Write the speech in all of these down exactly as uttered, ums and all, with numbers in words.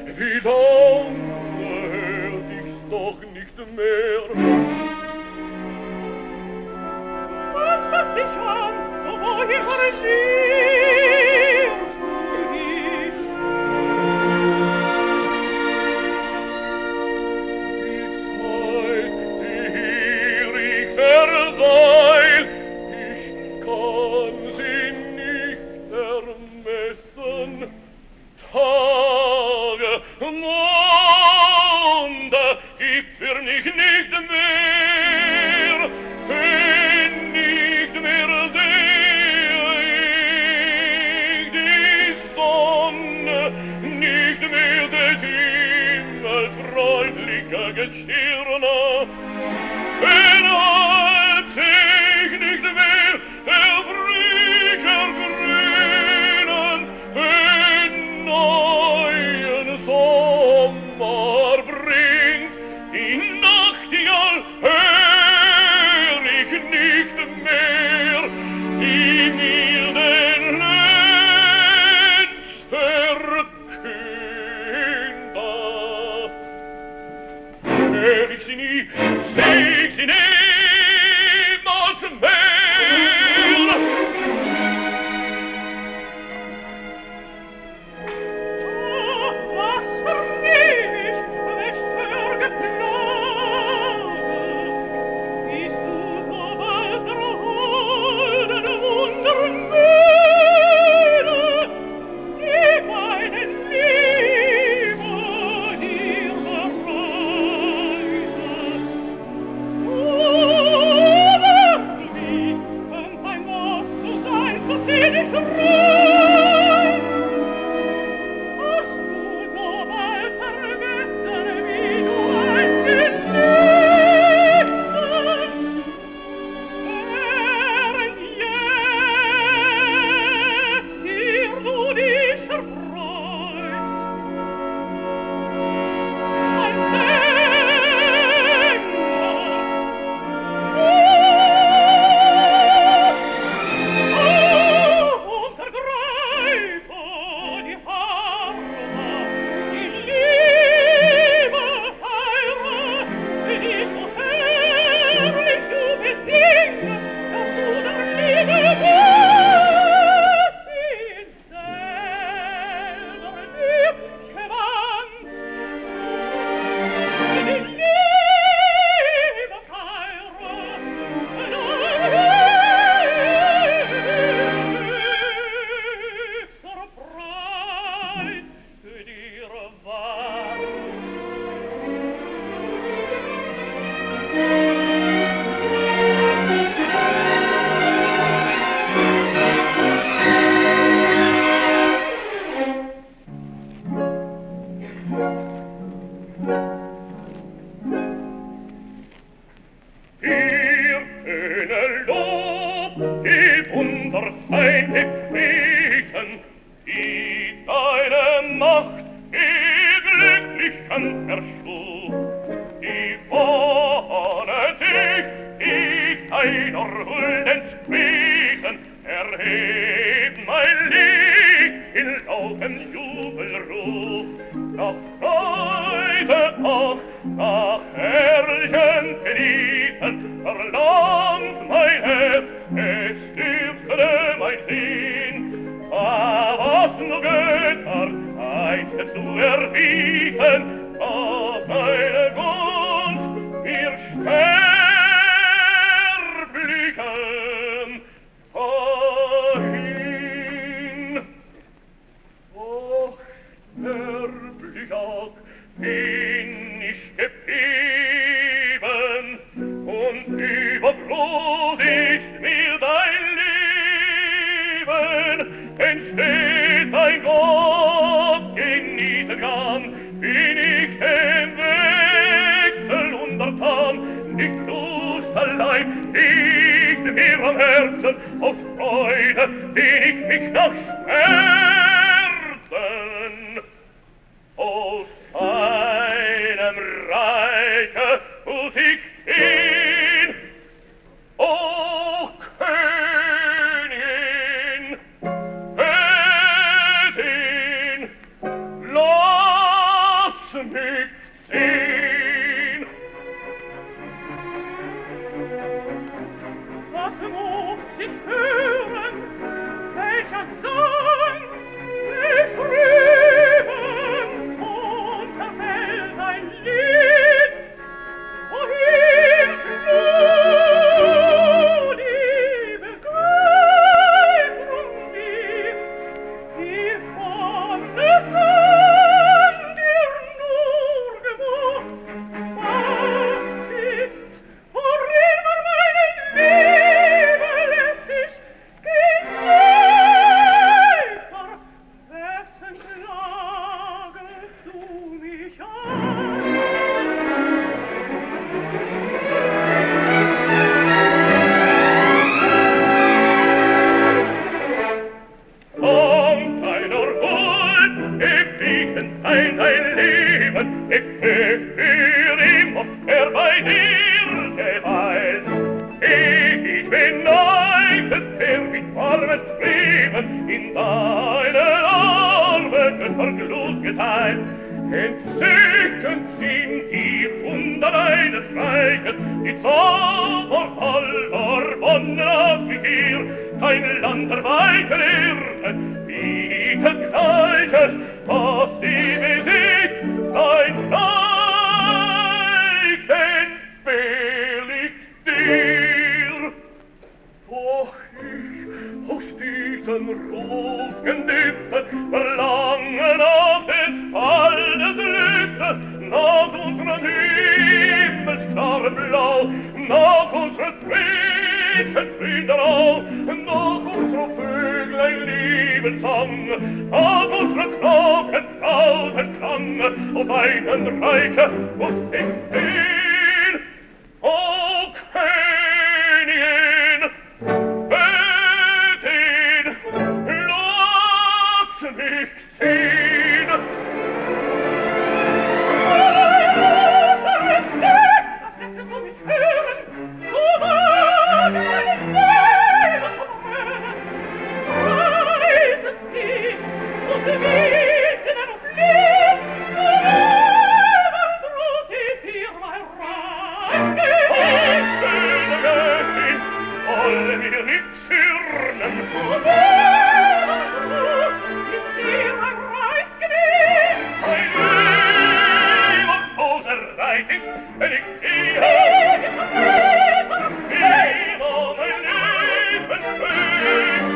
wie lange hört ich's doch nicht mehr. Was fasst dich an, woher liebst du dich? Die Zeit, die hier ich verweil, ich kann sie nicht ermessen. Tage, Monde gibt's für mich nicht mehr, wenn nicht mehr sehe ich die Sonne, nicht mehr des Himmels freundlicher Gestirne, wenn halb seh ich nicht mehr der frischer Grünen, wenn neuen Sommer bringt, die Nachtigall hör ich nicht mehr, die mir den Lenz verkündet. Hör ich sie nie, seh ich sie niemals mehr. Was vernehm ich, welch Zörgeplage? Bist du so bald der holden Wundermühle, die meine Liebe dir bereitet? Oh, wie könnt mein Wort so sein, so selig rein? Hast du so bald vergessen, wie du einst gelebt hast? Während jetzt hier du dich erfreust, ein Denker, und ergreife die Harfe, die Liebe heirat, die so herrlich du besingst, dass du der Liebe wirst, ihn selber dir gewandt. Die Liebe heirat, höchster Preis für dir war. Ihr töne Lob, die Wunder sein gepriesen, die deine Macht die Glücklichen erschlug, die Wahne sich, die keiner Huld entsprechen, erhebt mein Lied in lautem Jubelruf, nach Freude auch, nach herrlichem Genießen, verlangt mein Herz, es dürfte mein Sinn. Ah, was nur Götter heißt zu erwiesen, dass deine Gunst mir Sterblichem verhin. Och, sterblicher bin ich geblieben, und übergroß ist mir dein Leben, denn steht ein Gott genießen kann, bin ich dem Wechsel untertan, nicht Lust allein liegt mir am Herzen, aus Freude seh ich mich nach Schmerzen. Aus einem Reiche muss ich hin, o Königin, Göttin, Lorelei, mein Leben, ich für immer, er bei dir geweiht. Ich bin neigend, der mit warmen Trieben in deine Arme verglut geteilt. Entzückend sind die Wunder deines Reiches, die Zauber aller Wonnen auf mich hier, dein Land der weite Erde, bietet Gleiches, was sie besitzt, dein Reich entbehrlich dir. Doch ich aus diesen Rufgendüften verlange nach des Falles Lüfte, nach unseren himmelsklaren Blau, nach unseres Mädchen Friedenau, nach unserer Vöglein Liebensang, nach unserer Glocken Frauenklang, auf einen Reiche muss ich stehen, o Königin, Göttin, lass mich ziehen. Das lässt du mich hören, du magst meinen Leben verhören. Weiß es sie, und du willst in einem Fliehen, du lebend, Ruß ist hier mein Reizgebiet. Schöne Göttin, soll mir nicht zürnen, Du lebend, Ruß ist hier mein Reizgebiet. mein Leben und großer Reit ist, wenn ich sehe, wie wo mein Leben fließt.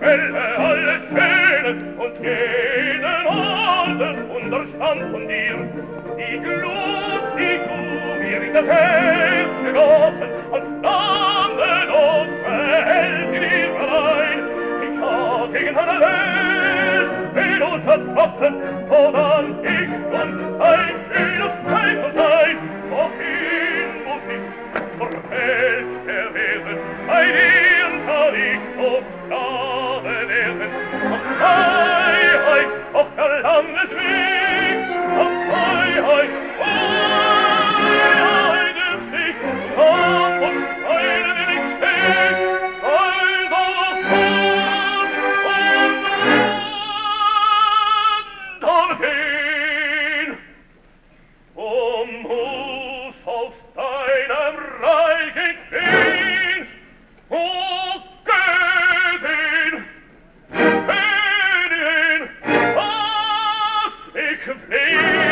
Stelle alle Schönen und jeden Orden Unterstand von dir. Die Glut, die du mir in das Herz gegossen, als Dame dort behält in dir allein. Ich schau gegen alle Welt, will uns vertroffen, sodann ich und ein schönes Streiter sein. Wohin muss ich zur Welt gewesen, bei dir kann ich so Sklave werden. Auf Freiheit, auf der Landesweg, auf Freiheit, Freiheit ist nicht, Kampf und Steine will ich stehen, weil so fort und runtergehen. Um muss aus deinem Reich ich fliehen, o Göttin, Königin, was ich fliehen.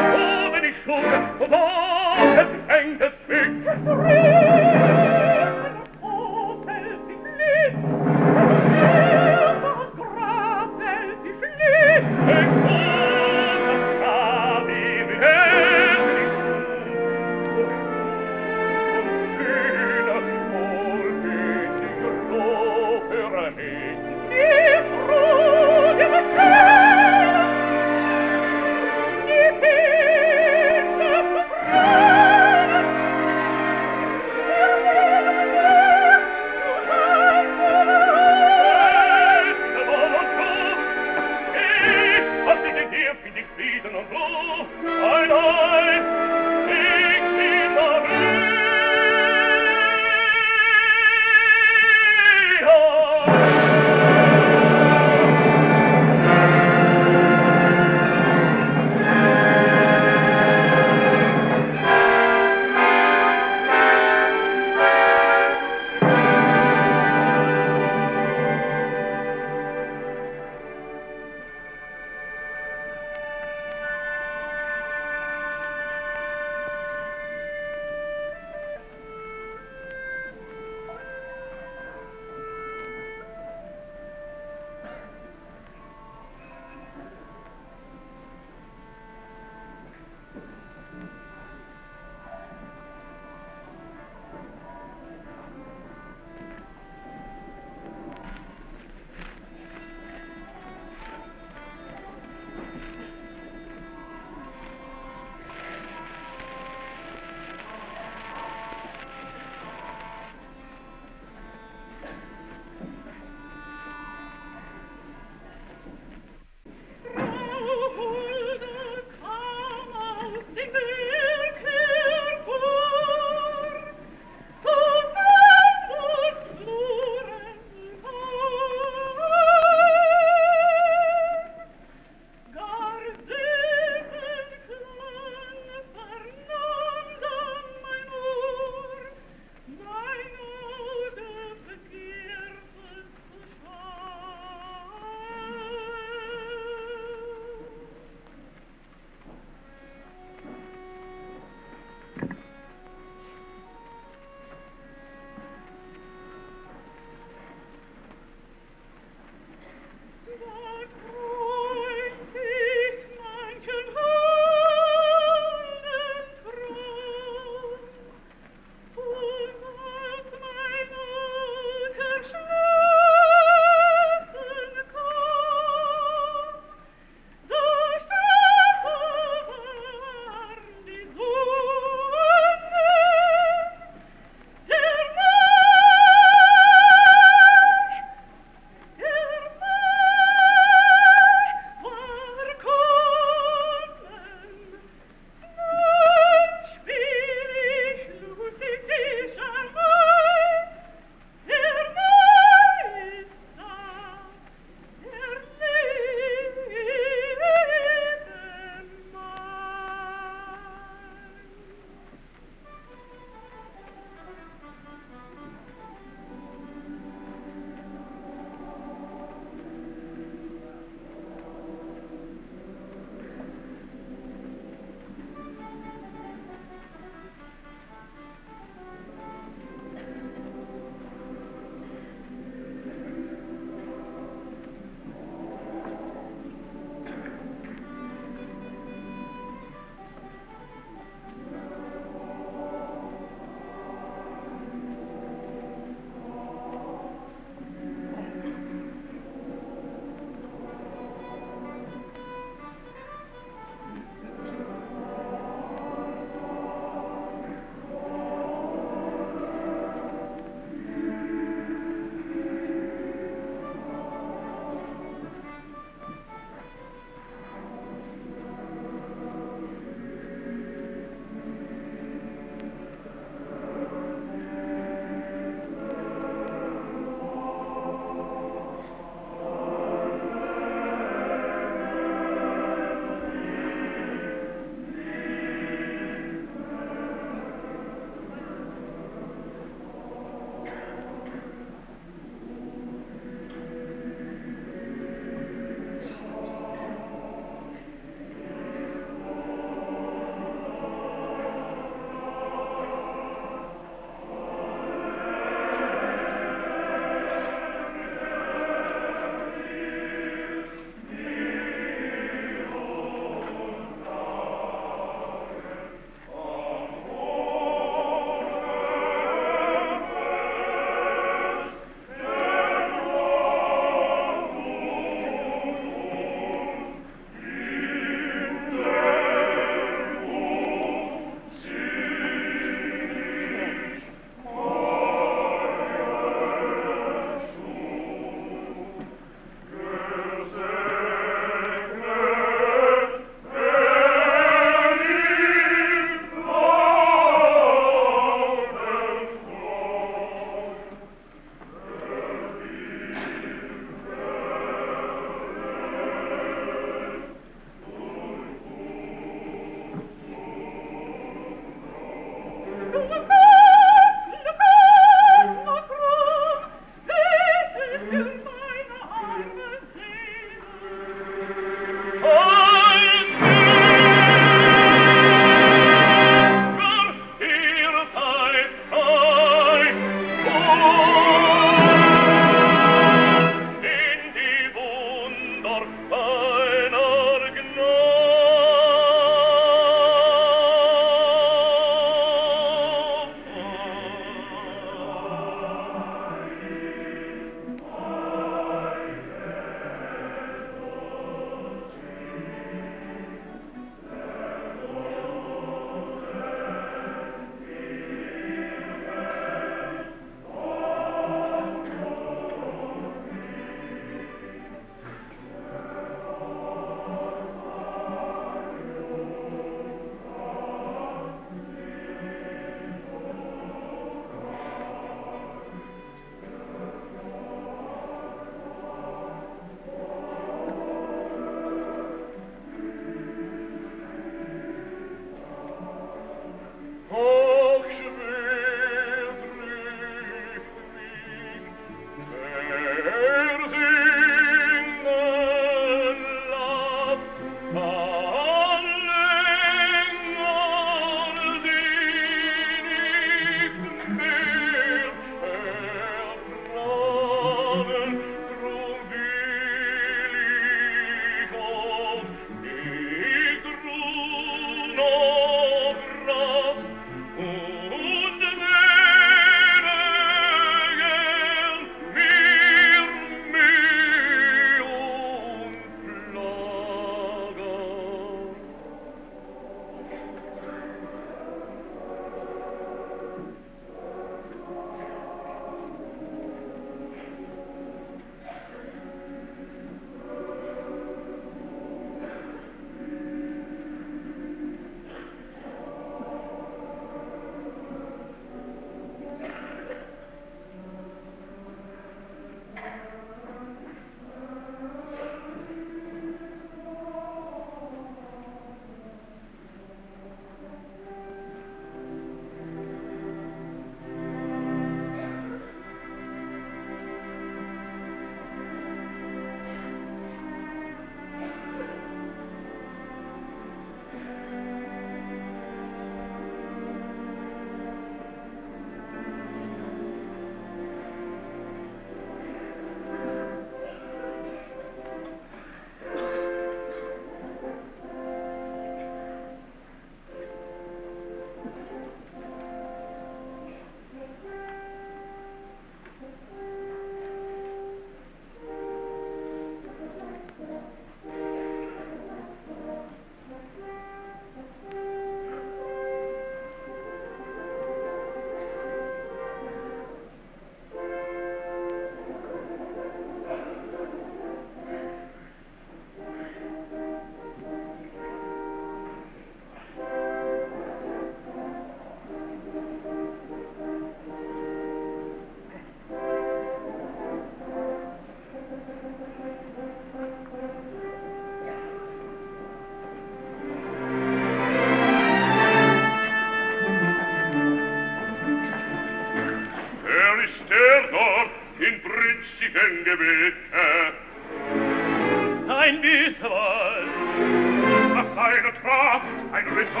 wüchsigen Gebete. Ein Wiesewald, nach seiner Tracht ein Ritter.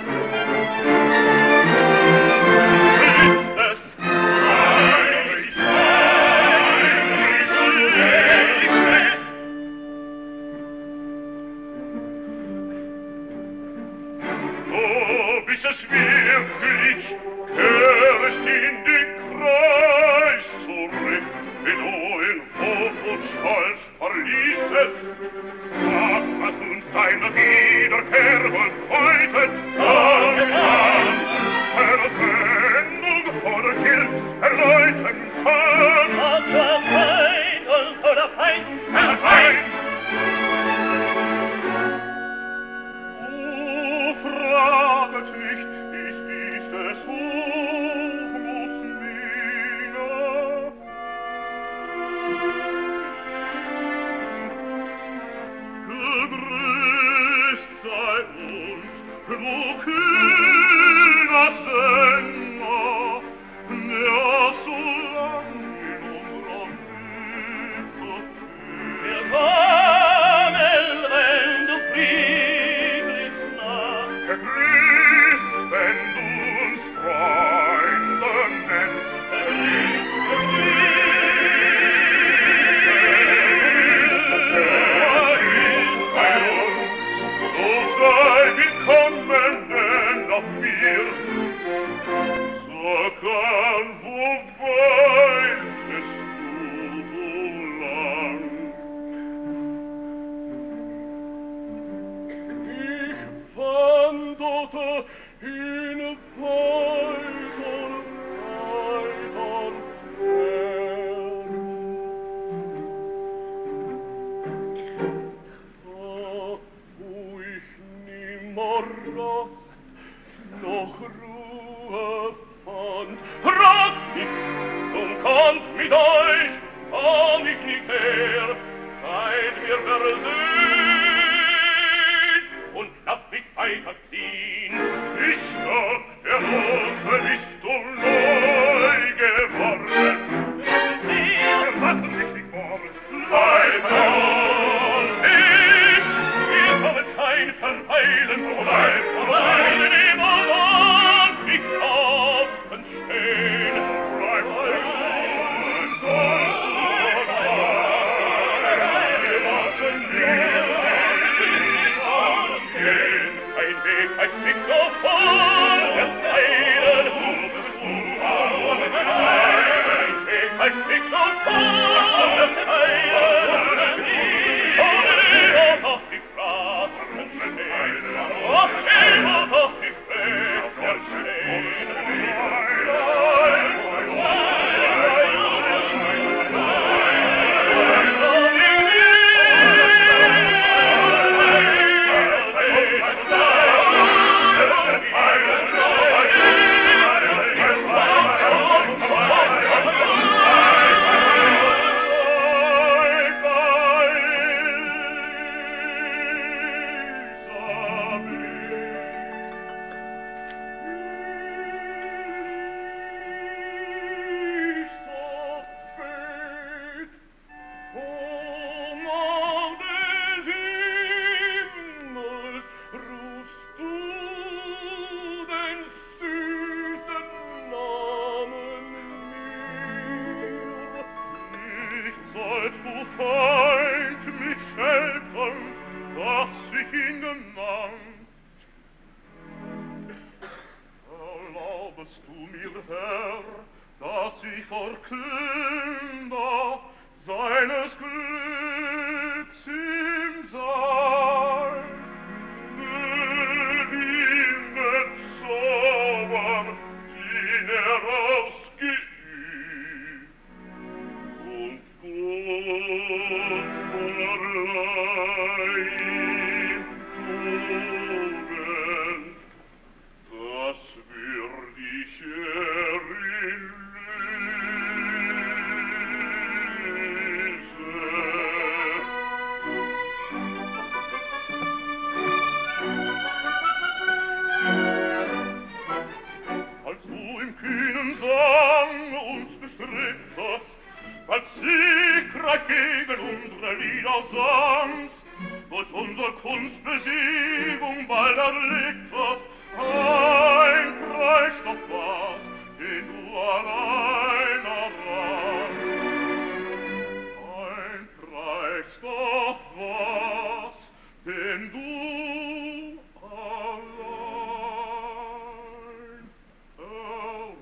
ist es Heinrich, Heinrich, Heinrich. Oh, bis es wirklich kehrst in den Kreis zurück, wie du in Hof und Stolz verließest. Ach, was uns deine Wiederkehr bedeutet, dann kann eine Sendung oder Hilfs erläutern kann. Ach, der Feind, also der Feind, Der Feind! Du fraget nicht, ist dies des Hochmuts Miene? Gegrüßt sei uns, du kühner Sänger, der so lang in unserer Mitte führt. Willkommen, wenn du friedlich nah. Gegrüßt, wenn du uns Freunde nennst. Gegrüßt, Gegrüßt bei uns, so sei willkommen, denn auf mir Sag an, wo weiltest du so lang? Ich wanderte in weitern, weitern Fern. Da, wo ich nimmer Rast noch Ruhe fand, frag mich, du kommst mit euch, komm ich nicht her, seid mir versöhnt und lasst mich weiterziehen. Ich sag, der Hofe bist du neu geworden. Wir lassen dich nicht vor. Weiter! Ich, wir kommen kein Verweilen, Vorbei, vorbei. Niemand darf nicht offen stehen. Bleib bei uns, so wir lassen dich ausgehen. Ein Weg heißt nicht so vorwärts eilen. Ein Weg heißt nicht so vorwärts eilen. Ohne doch die Straßen stehen. Och, immer doch die Flächen stehen. Erlösen. bald erblickt was, ein Preis doch was, den du allein errang. Ein Preis doch was, den du allein errang.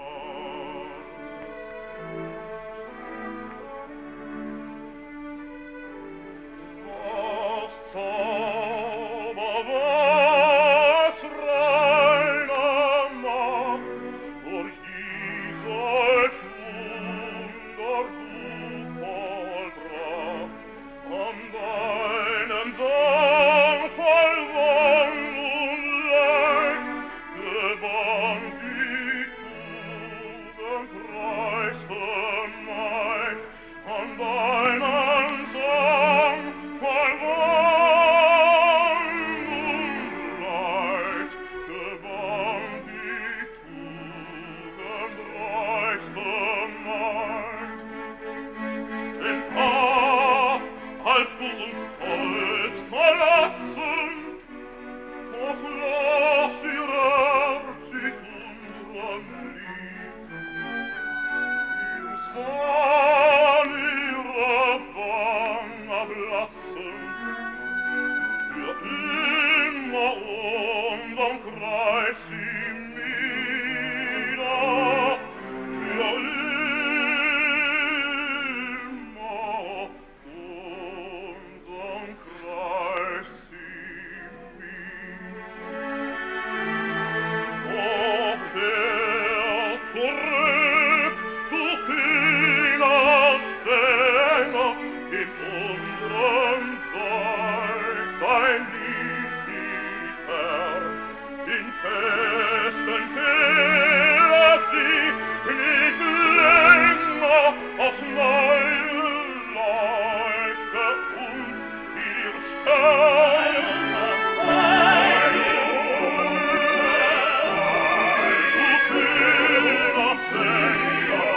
Was Zauber, was reiner Macht, durch die solch Wunder du vollbracht, an deinem Song voll Wonn und Leid, gewann die Tugend reichste Maid, an deinem Song voll Wonn und Leid, gewann die Tugend reichste Maid. Denn ah, als du uns stolz verlassen, was las ihr Herz ist unseren Lieb. Wir sahen ihre Wangen erblassen, für immer unsern Kreis sie wieder, für immer unsern Kreis sie wieder. Ob der zurück, du kühner Sänger, in unserem Seid dein Lied nicht her, in festen Keller sie nicht länger aufs Neue leuchte uns ihr Stern. Du kühner Sänger,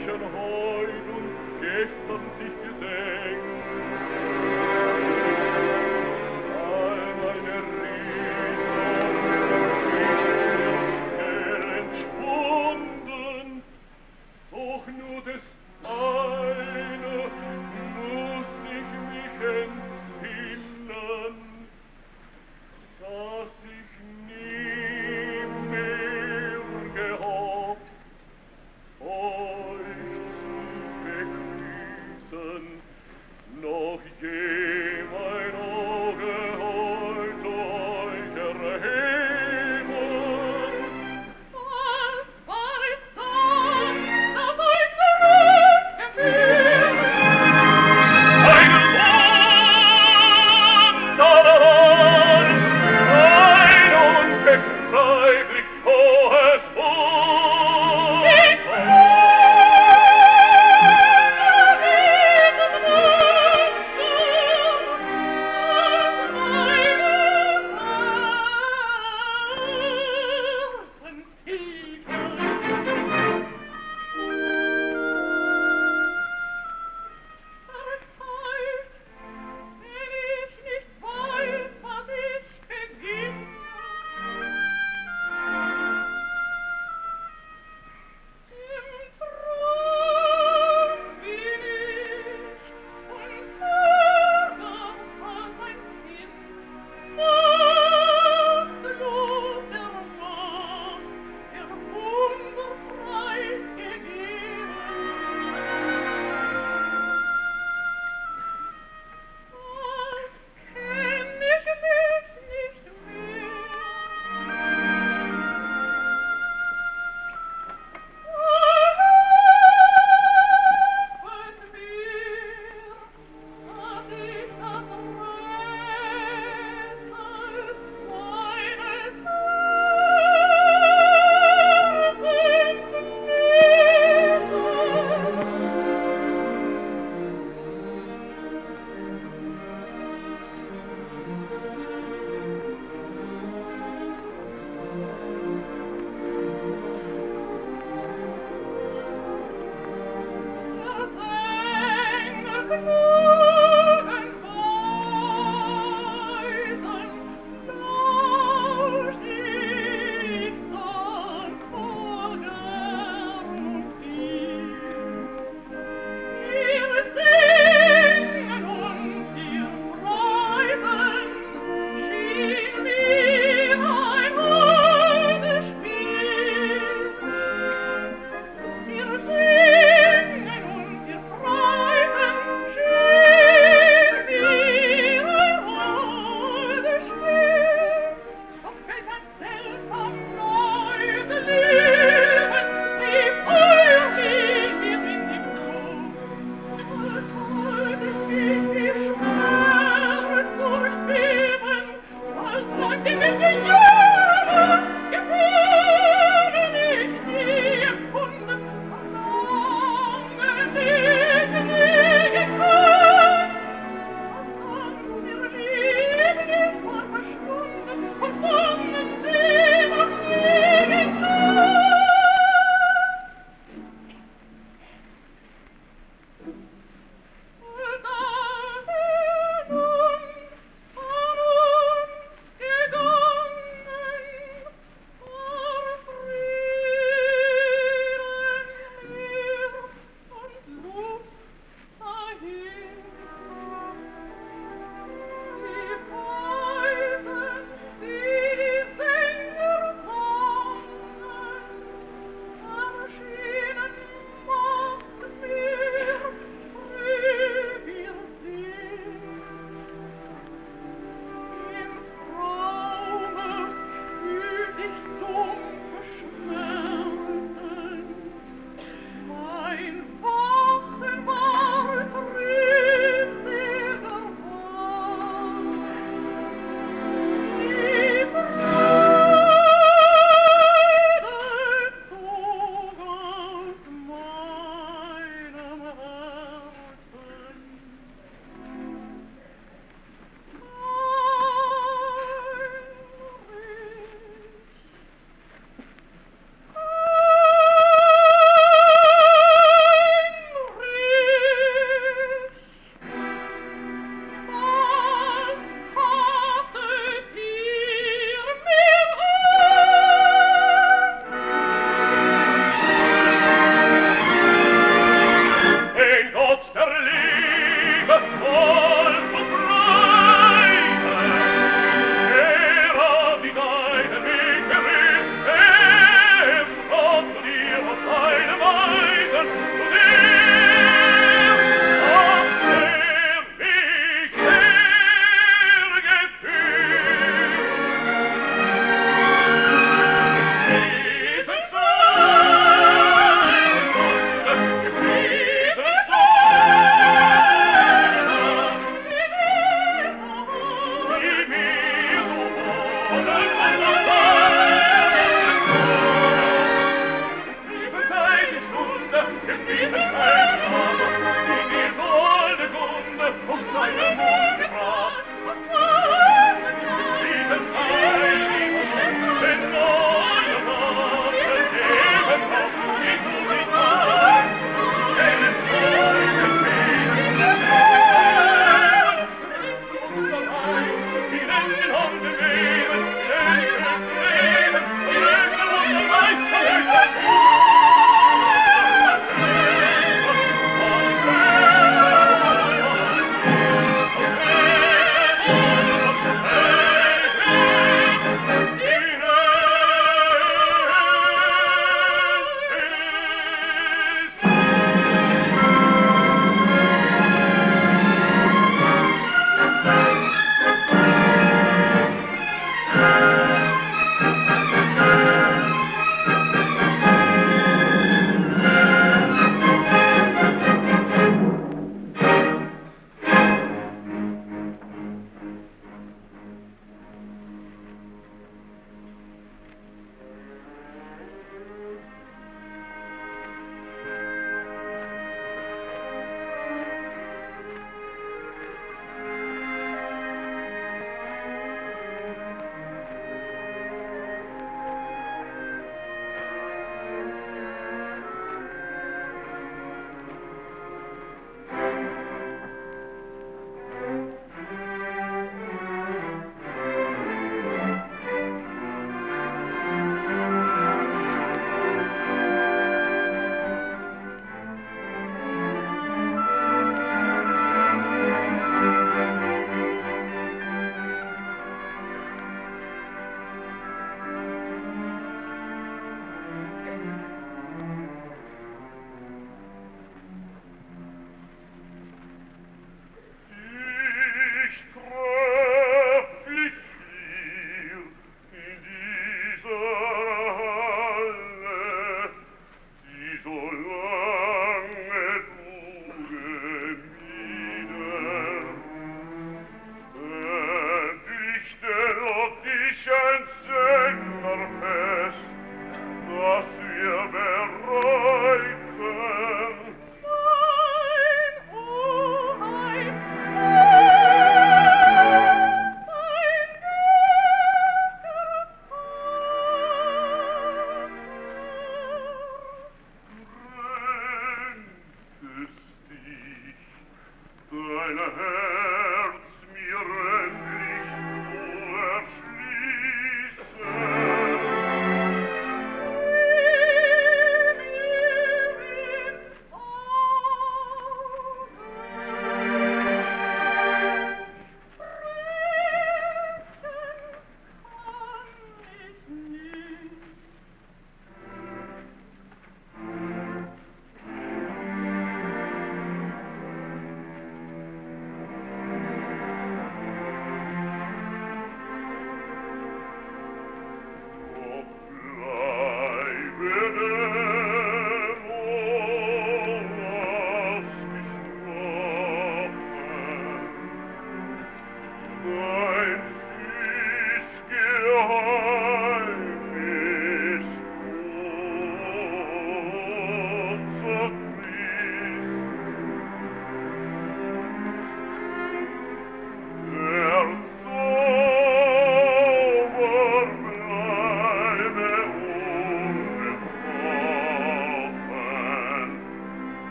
zwischen heut und gestern sich gesenkt. All meine Riesen entschwunden, doch nur des eine muss ich mich entsinnen, dass ich nie mehr gehabt, euch zu begrüßen.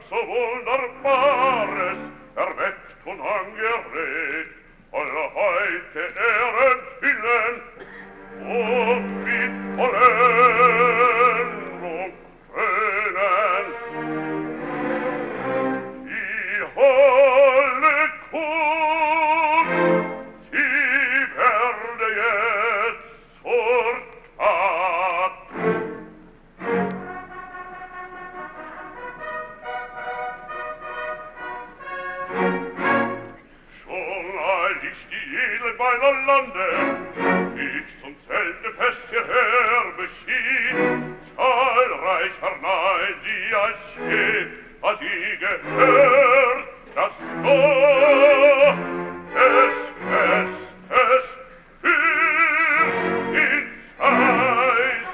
so Wunderbares erweckt und angeregt, alle heute Ehren füllen und mit Vollendung krönen. Die holle Kunst, sie werde jetzt zur Tat. Schon eilig die Edel beider Lande, ich zum Zeltefest hierher beschied, zahlreicher nahe sie als je, als sie gehört, das Tor des Festes fürst ins Eis.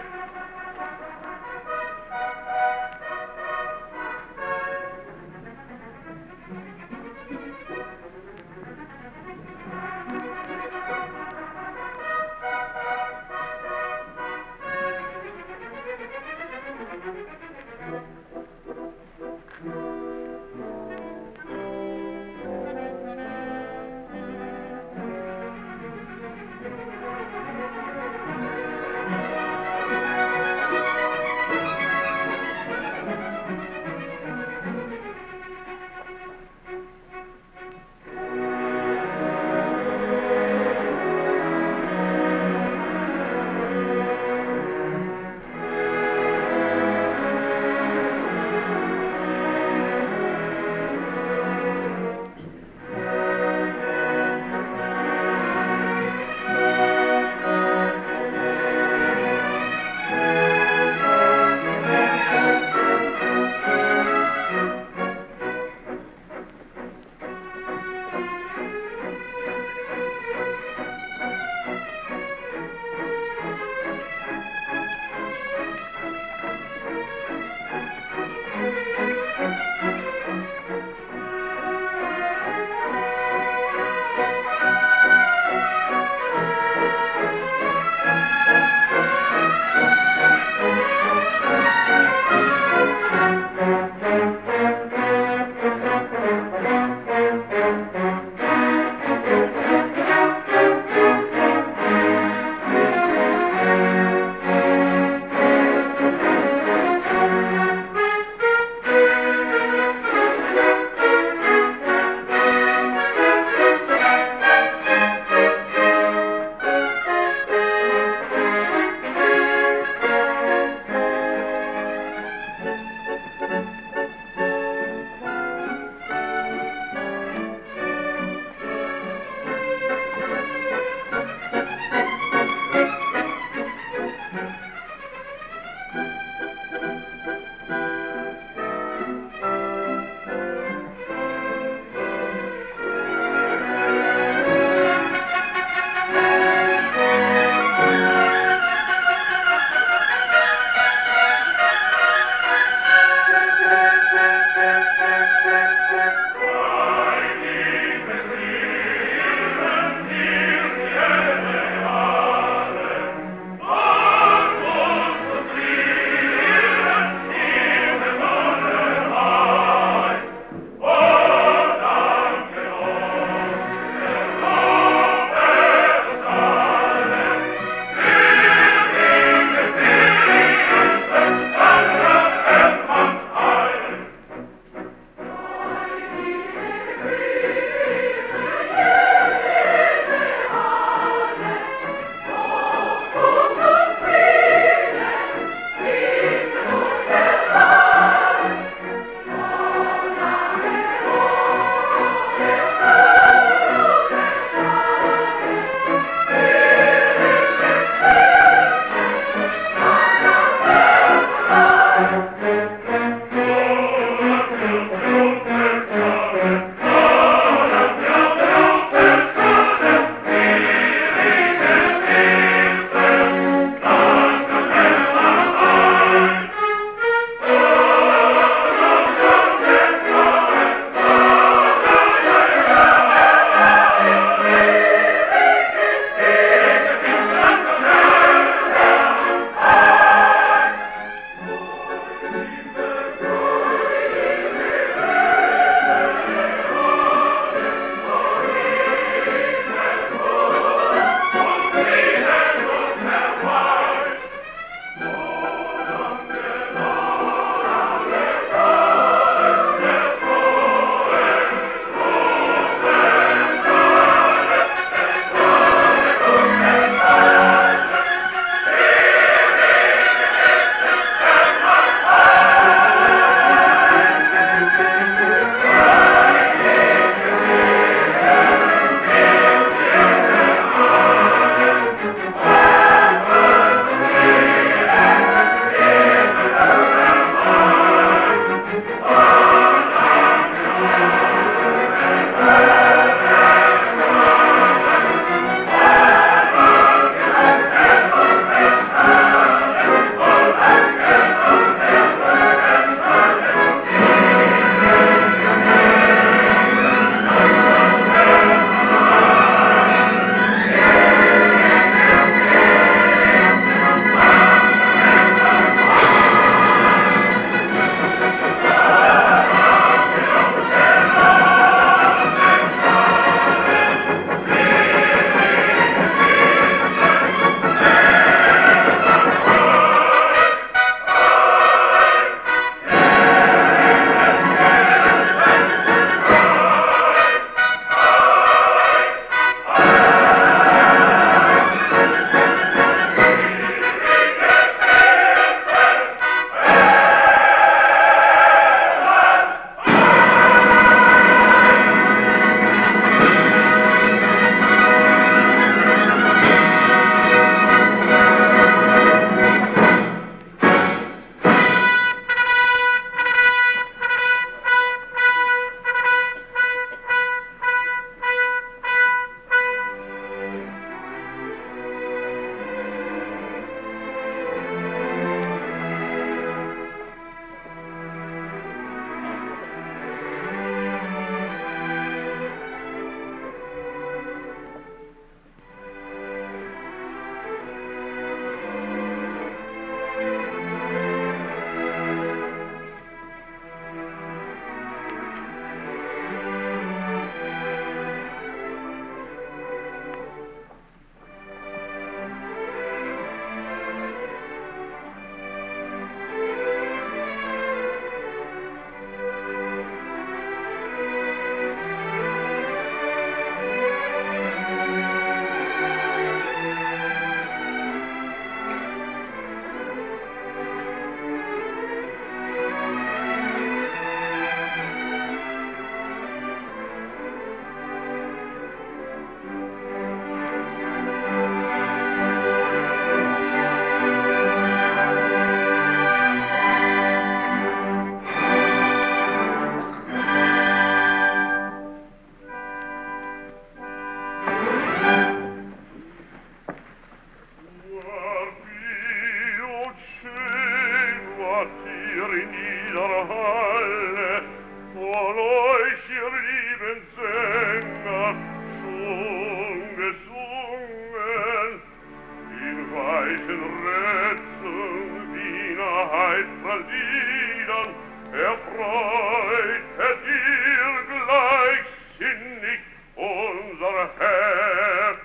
heitrer Liedern erfreut er dir gleichsinnig unser Herz.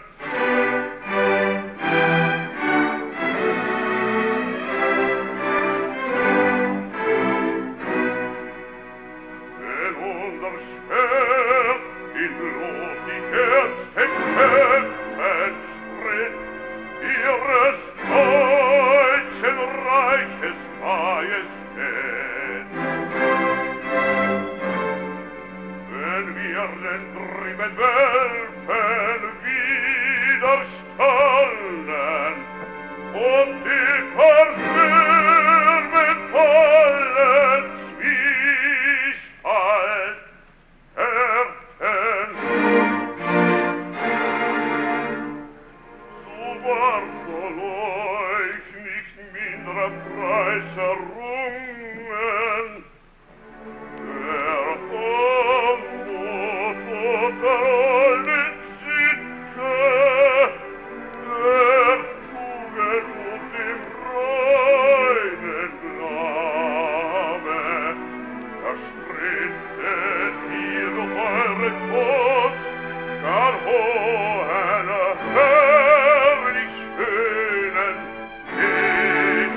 Wenn unser Schwert in Blut die Herzhecke entstritt, ihres deutschen Reiches Majestät. Wenn wir den Trieben Wölfen widerstanden und die verwirrungsvolle Zwiespalt erten, so war von euch nicht minder Preis errungen, der Anmut und der Olle Sitte, der Tugend und dem reinen Glaube, erstrebtet ihr doch eure Kunst, gar hohen, herrlich schönen Weg.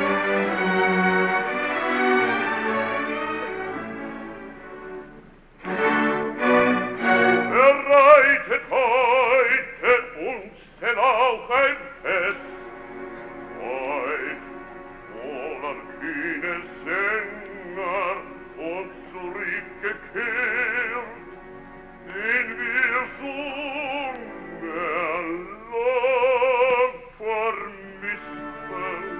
Bereitet heute uns denn auch ein Fest, euch wohler kühne Sänger und zurückgekehrt, den wir sungen lang vermissten.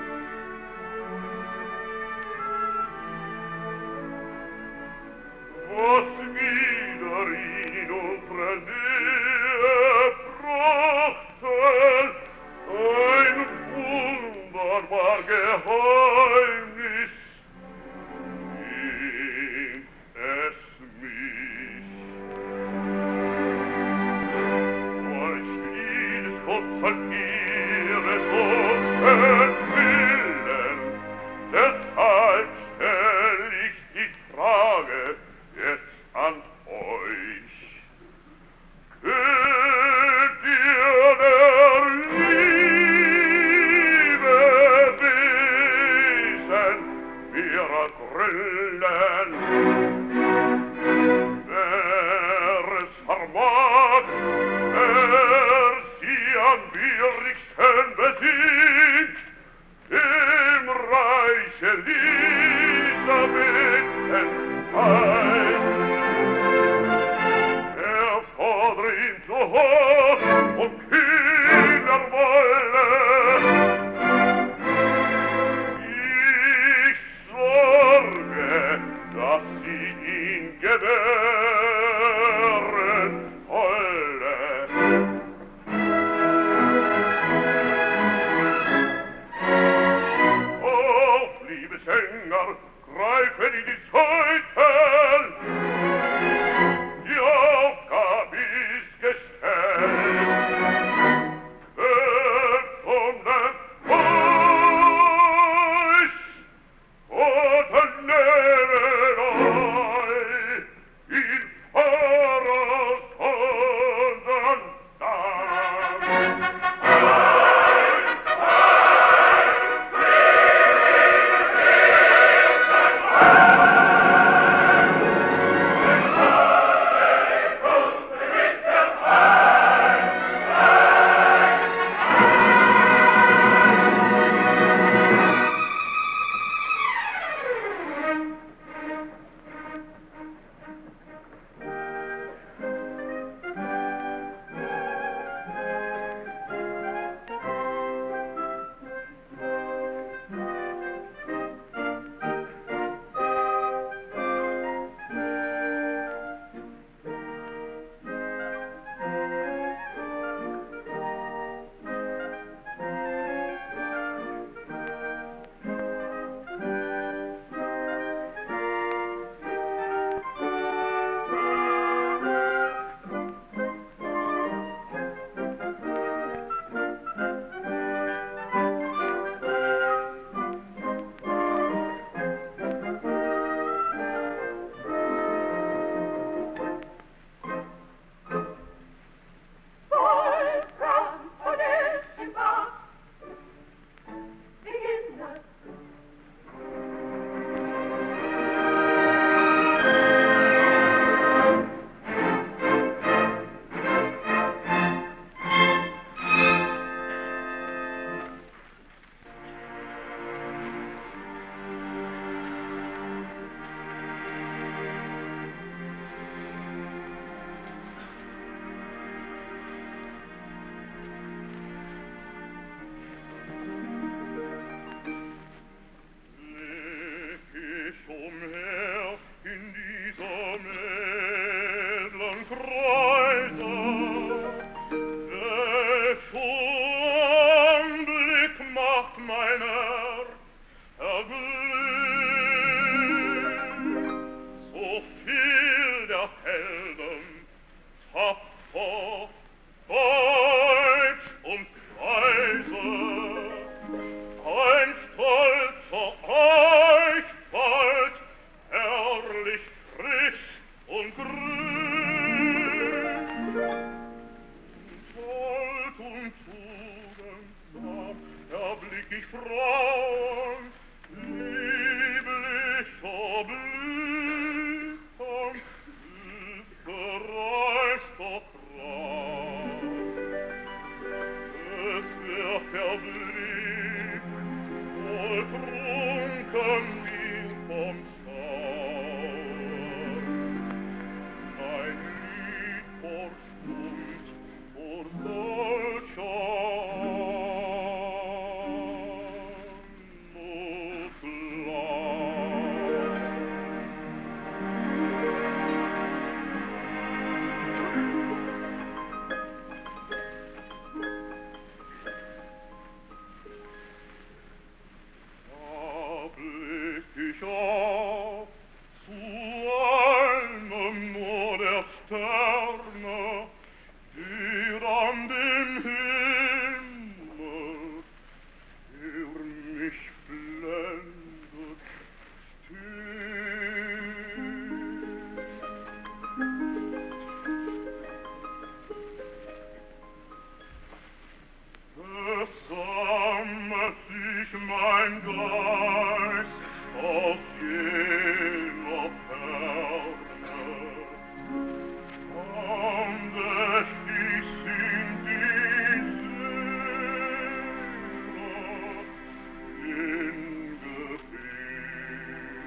Was wieder in unsere Nähe brachten, ein wunderbar Geheimnis, ging es mich. Euch jedes Gott ihres unseren Willen, deshalb stell ich die Frage jetzt an euch. Könnt ihr der Liebe Wesen wir ergründen, wer es vermag, wer sie am wirklichsten besiegt, im Reich Elisabethen heißt. Er fordere ihn zu hoch und kühner wolle. Ich sorge, dass sie ihn gewähren wolle. Auf, liebe Sänger, greifen in die Zeiten, die Aufgabe ist gestellt. Blick, wohl trunken wir vom Schauer. Mein Lied verstummt vor solcher mein Geist aus jener Ferne, andächtig singt die Seele in Gebet.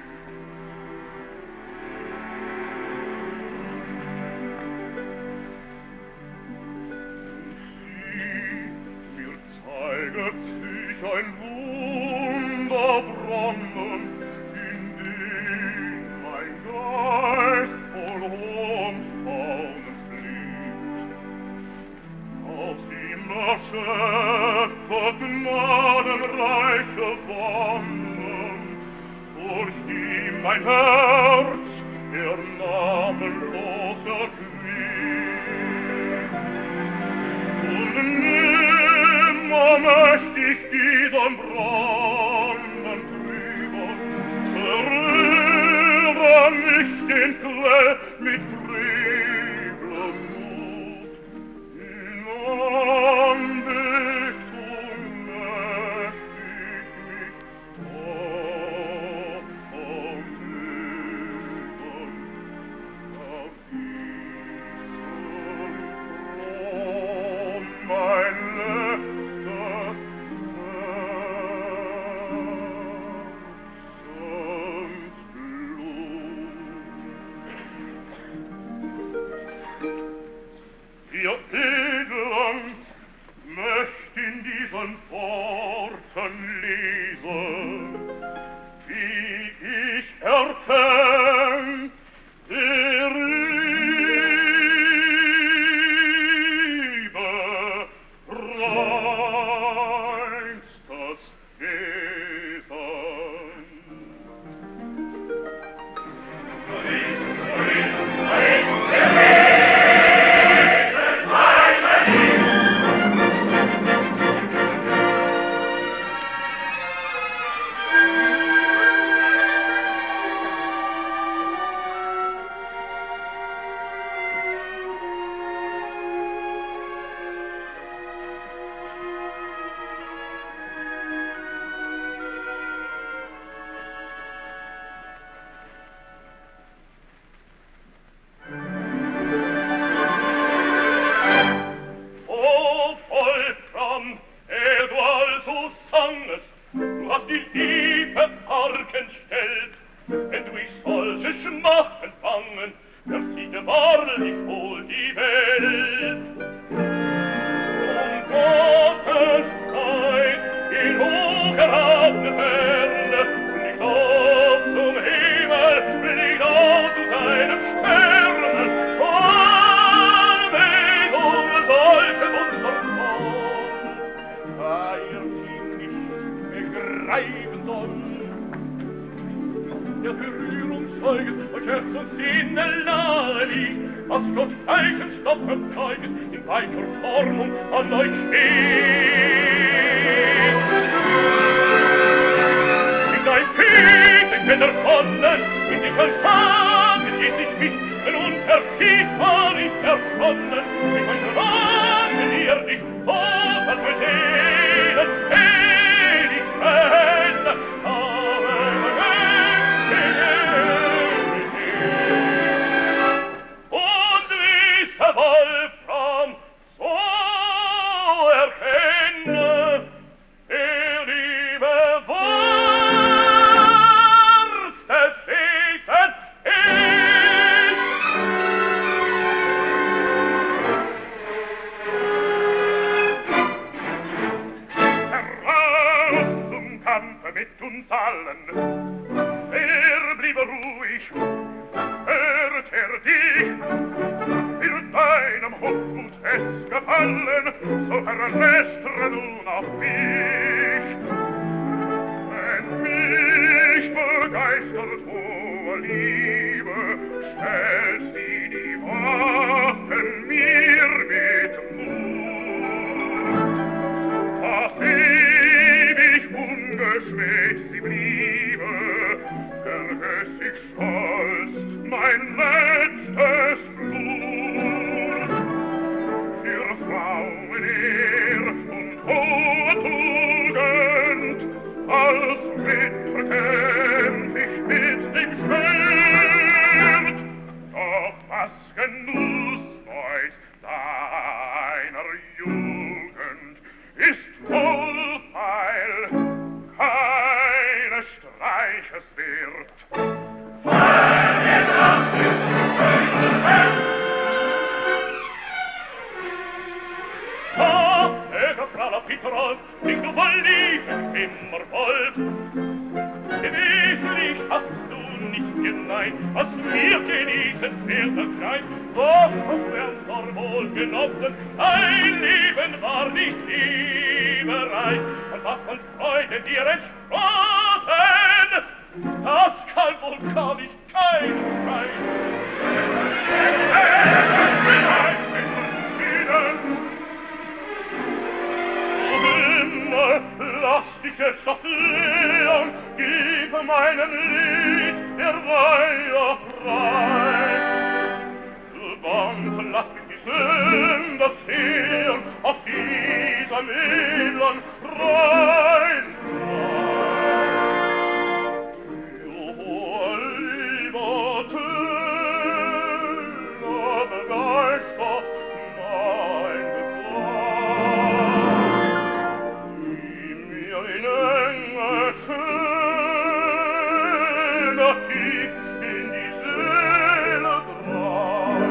Sie, mir zeiget sich ein Wunderbrunnen, in den mein Geist voll Hohnstaunen flieht. Aus ihm erschöpfet gnadenreiche Wonnen, durch die mein Herz der namenlos erquickt. Und nimmer möcht ich diesen Brunnen trüben, berühre nicht den Quell mit frevlem Mut. In Anbetung möcht ich mich opfern auf diesen Thron, mein letztes Ihr Edlen möcht in diesen Worten lesen, wie ich erkenn, der Liebe reinstes Wesen. Wenn du ich solche Schmachen fangen, das sieht wahrlich wohl die Welt. Um Gottes Zeit in hocherhabene Ferne, nicht auf zum Himmel, nicht auf zu seinem Sternen, Anbetung solche Wunderform, weil sie nicht begreifen soll. Der Berührungszeugen und Herz und Sinne nahe liegt, was Gott Eichenstoff verzeigen, in weicher Formung an euch steht. In dein Kind, in Wetter Konnen, in die Versagen, die sich nicht in unverzichtbar ist erkonnen, in mein Verlangen, die er dich hoffert mit denen, ewig fände, Wolfram so erkenne, mit uns allen. Er blieb ruhig, hört er dich, wird deinem Hochmut es gefallen, so verlässt du noch mich. Wenn mich begeistert hohe Liebe, stellt sie die Waffen mir mit Mut. Was ewig ungeschmäht sie bliebe, vergess ich stolz mein letztes Blut. Für Frauenehr und hohe Tugend, als Ritter kämpf ich mit dem Schwert. Doch was Genuss weiß deiner Jugend, ist Wohlfeil keines Streiches wert. Ah, Herr Frau Pitterol, nicht du verlieben, immer wollt. Gewisslich hast du nicht gemeint, was mir genießen fehlt das Schein. Doch, du wärst nur wohl genossen, dein Leben war nicht liebereich. Und was von Freude dir entsprossen, das kann wohl gar nicht kein sein. Lass dich jetzt doch lehren, gib meinem Lied der Weihe frei. Band, lass mich die Sünder sehen, auf diesem edlen rein. O lieber Töner, begeister mein Gesang. Gib mir in enge Schöne tief in die Seele drang.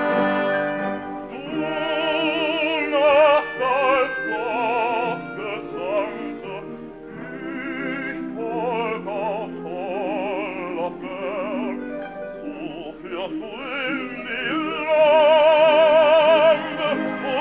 Du machst als Gott Gesandte, ich folg auf voller Berg, so führst du in die Lande, wo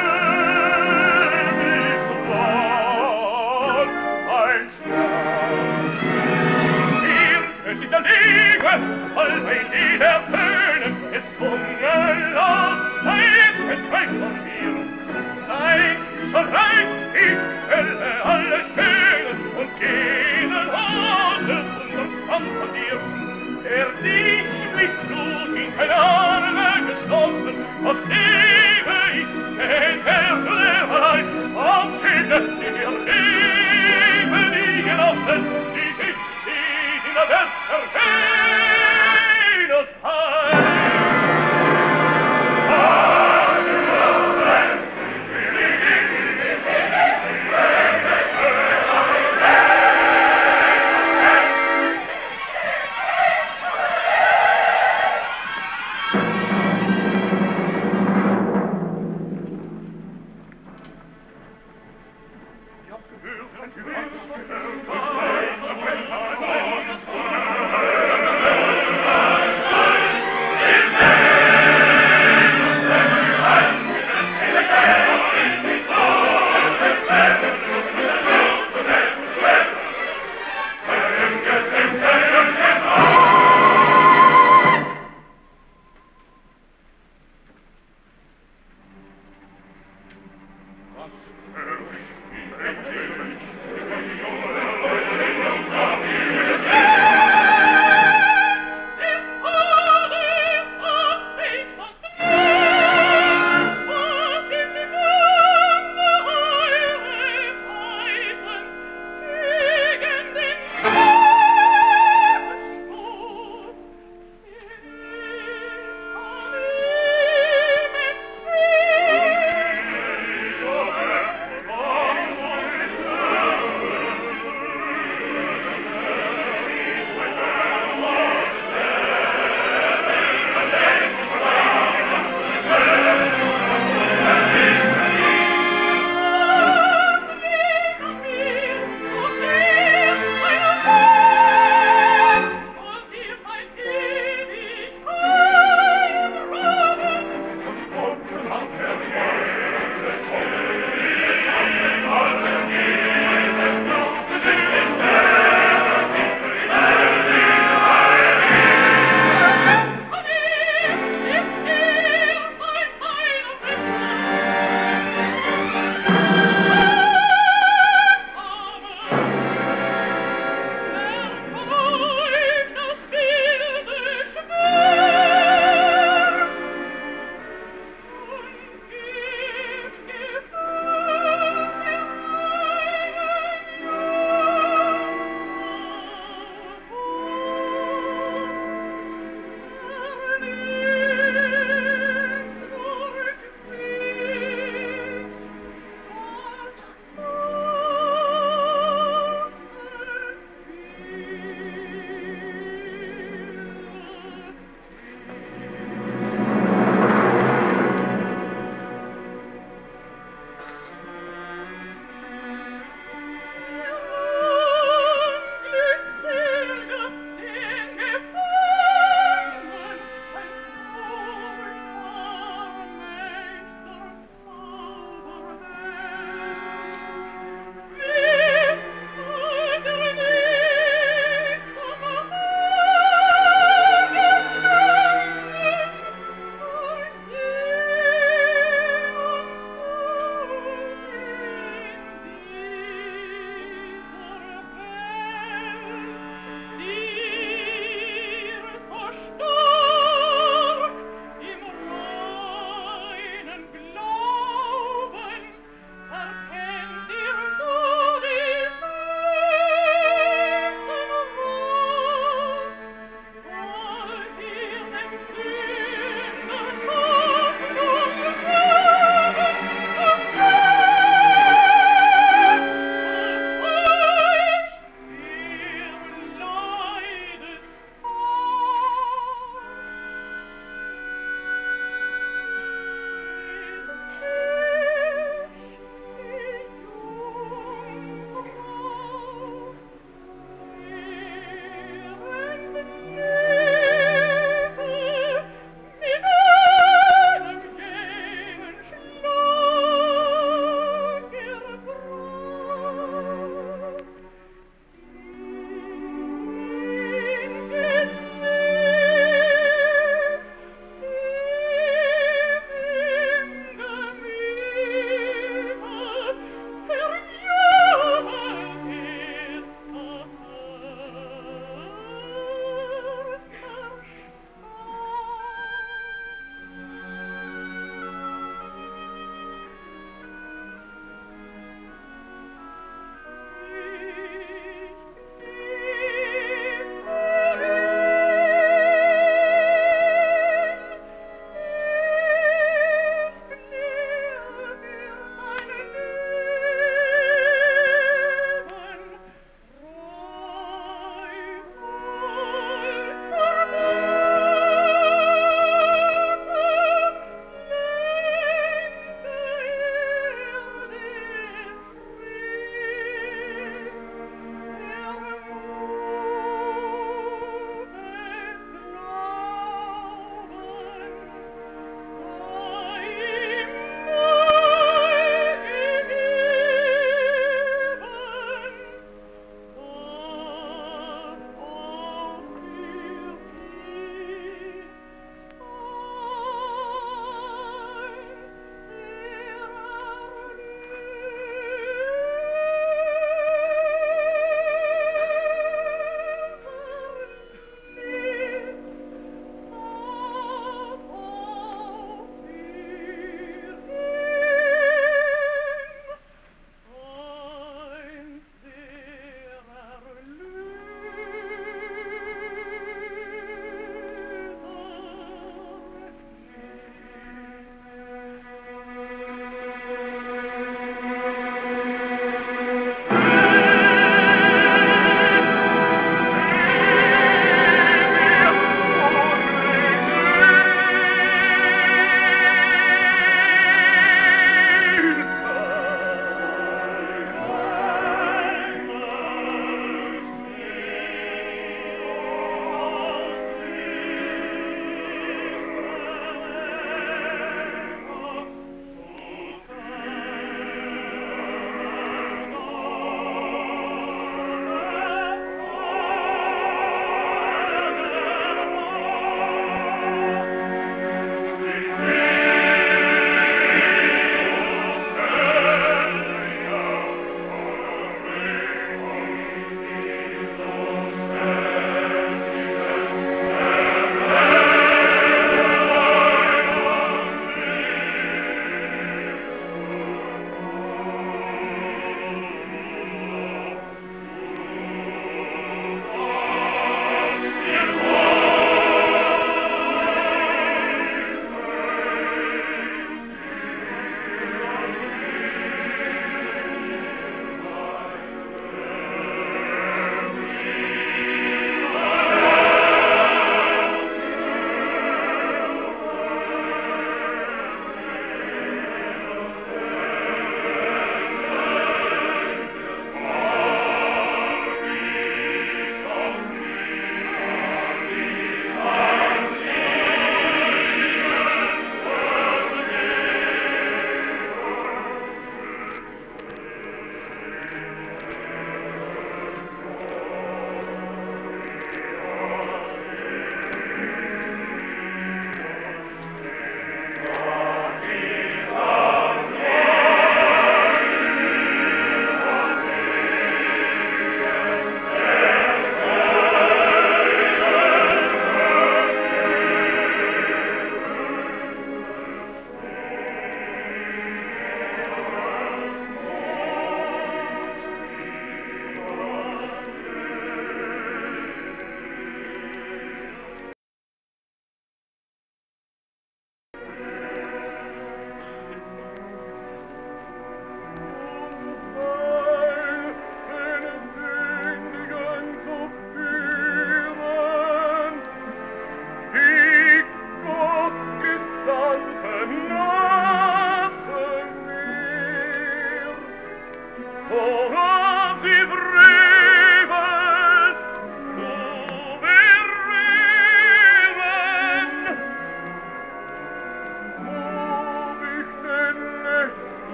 ewig ward ein Stern. Hier es ist der Liebe, all bei jeder Tönen, es ungelobt, ein Entweis von mir. Dein Schüsserei ist Hölle alles Schönes und jeden Adel unseren Stand von dir. Der dich mit Blut in keine Arme geschlossen, was liebe ich, den Erklärerei, am Schilde, die dir Leben nie genossen, die dich, die in der Welt verfehlt heil.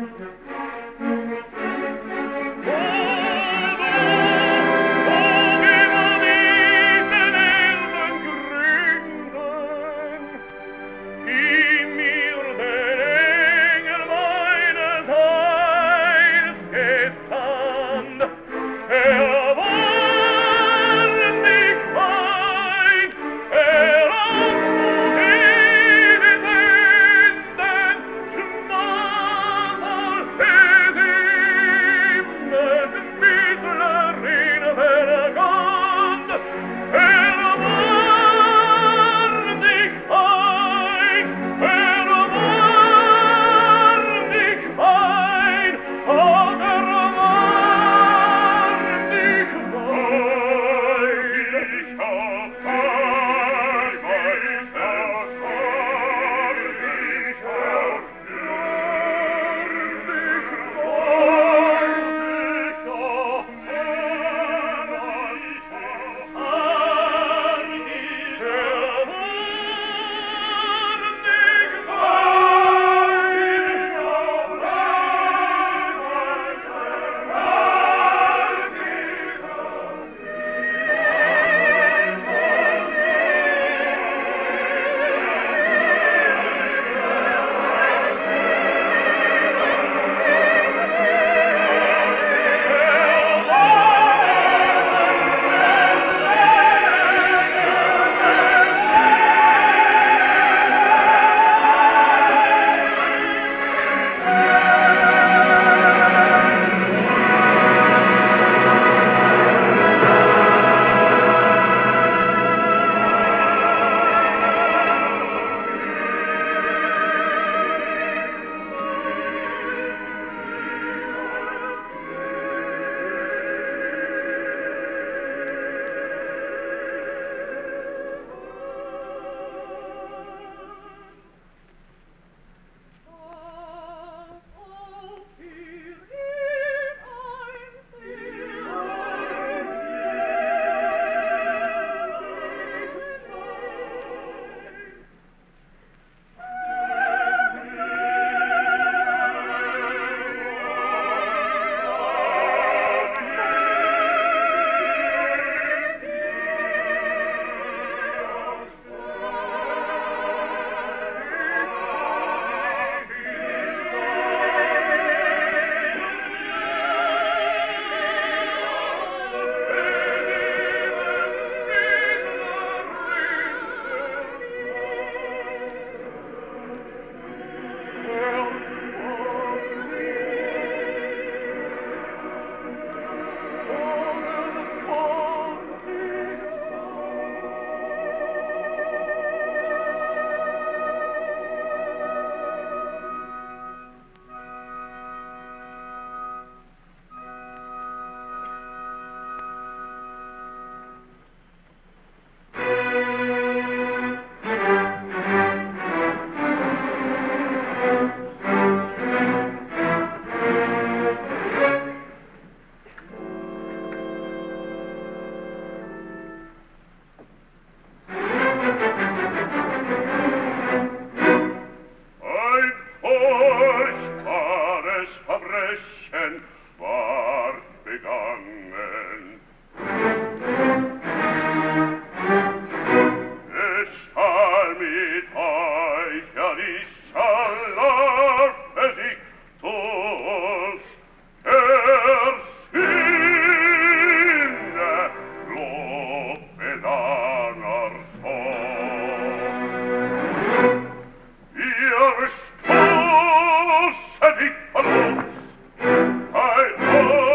I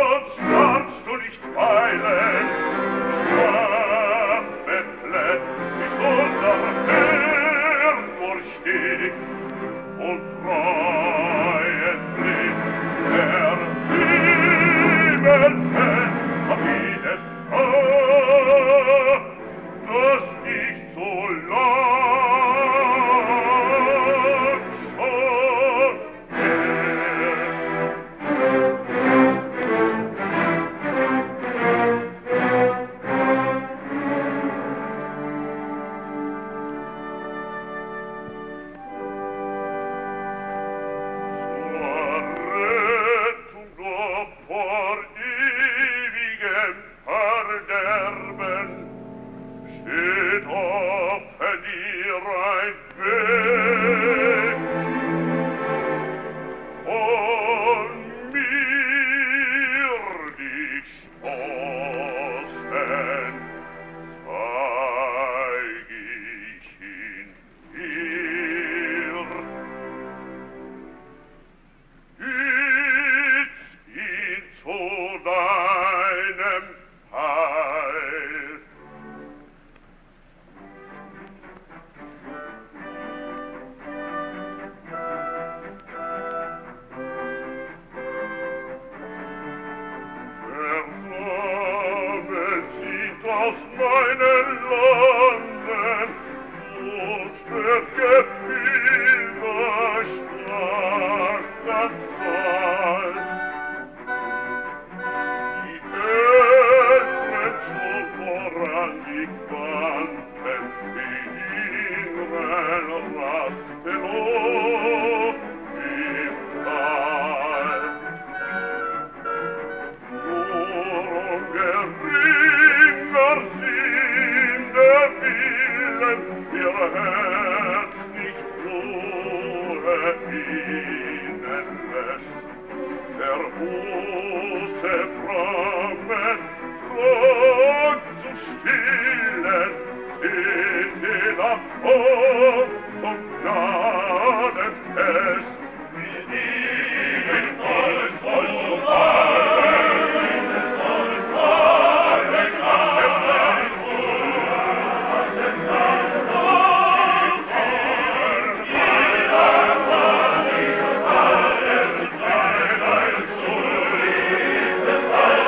aus meinen Landen, muster Gefühle stark das Zahl. Die Eltern schon voran die Quanten, die inneren Rasteloh im Tal. Nur geringer sind der Willen, ihr Herz nicht Ruhe ihnen lässt. Der Buße Flammen Gott zu stillen, steht in Abhob zum Gnadenfest. Wir dienen volles Voll zum Fallen, volles Fallen, Schwachen, Schwachen,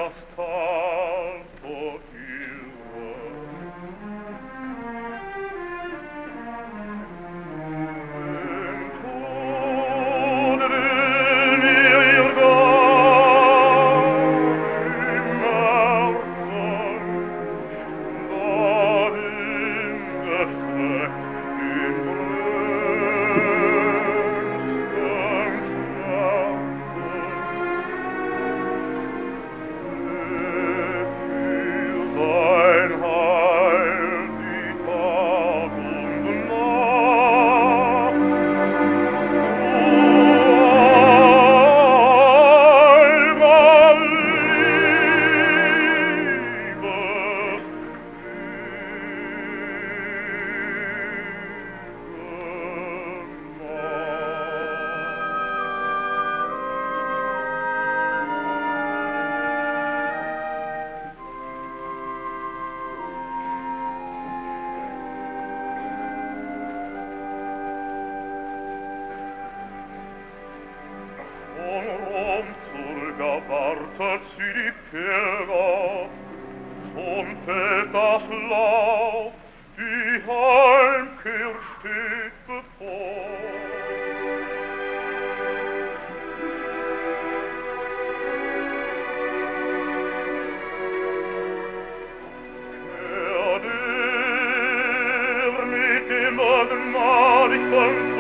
wartet sie die Pilger, schon fällt das Laub, die Heimkehr steht bevor. Wer der mit dem Allmaligsten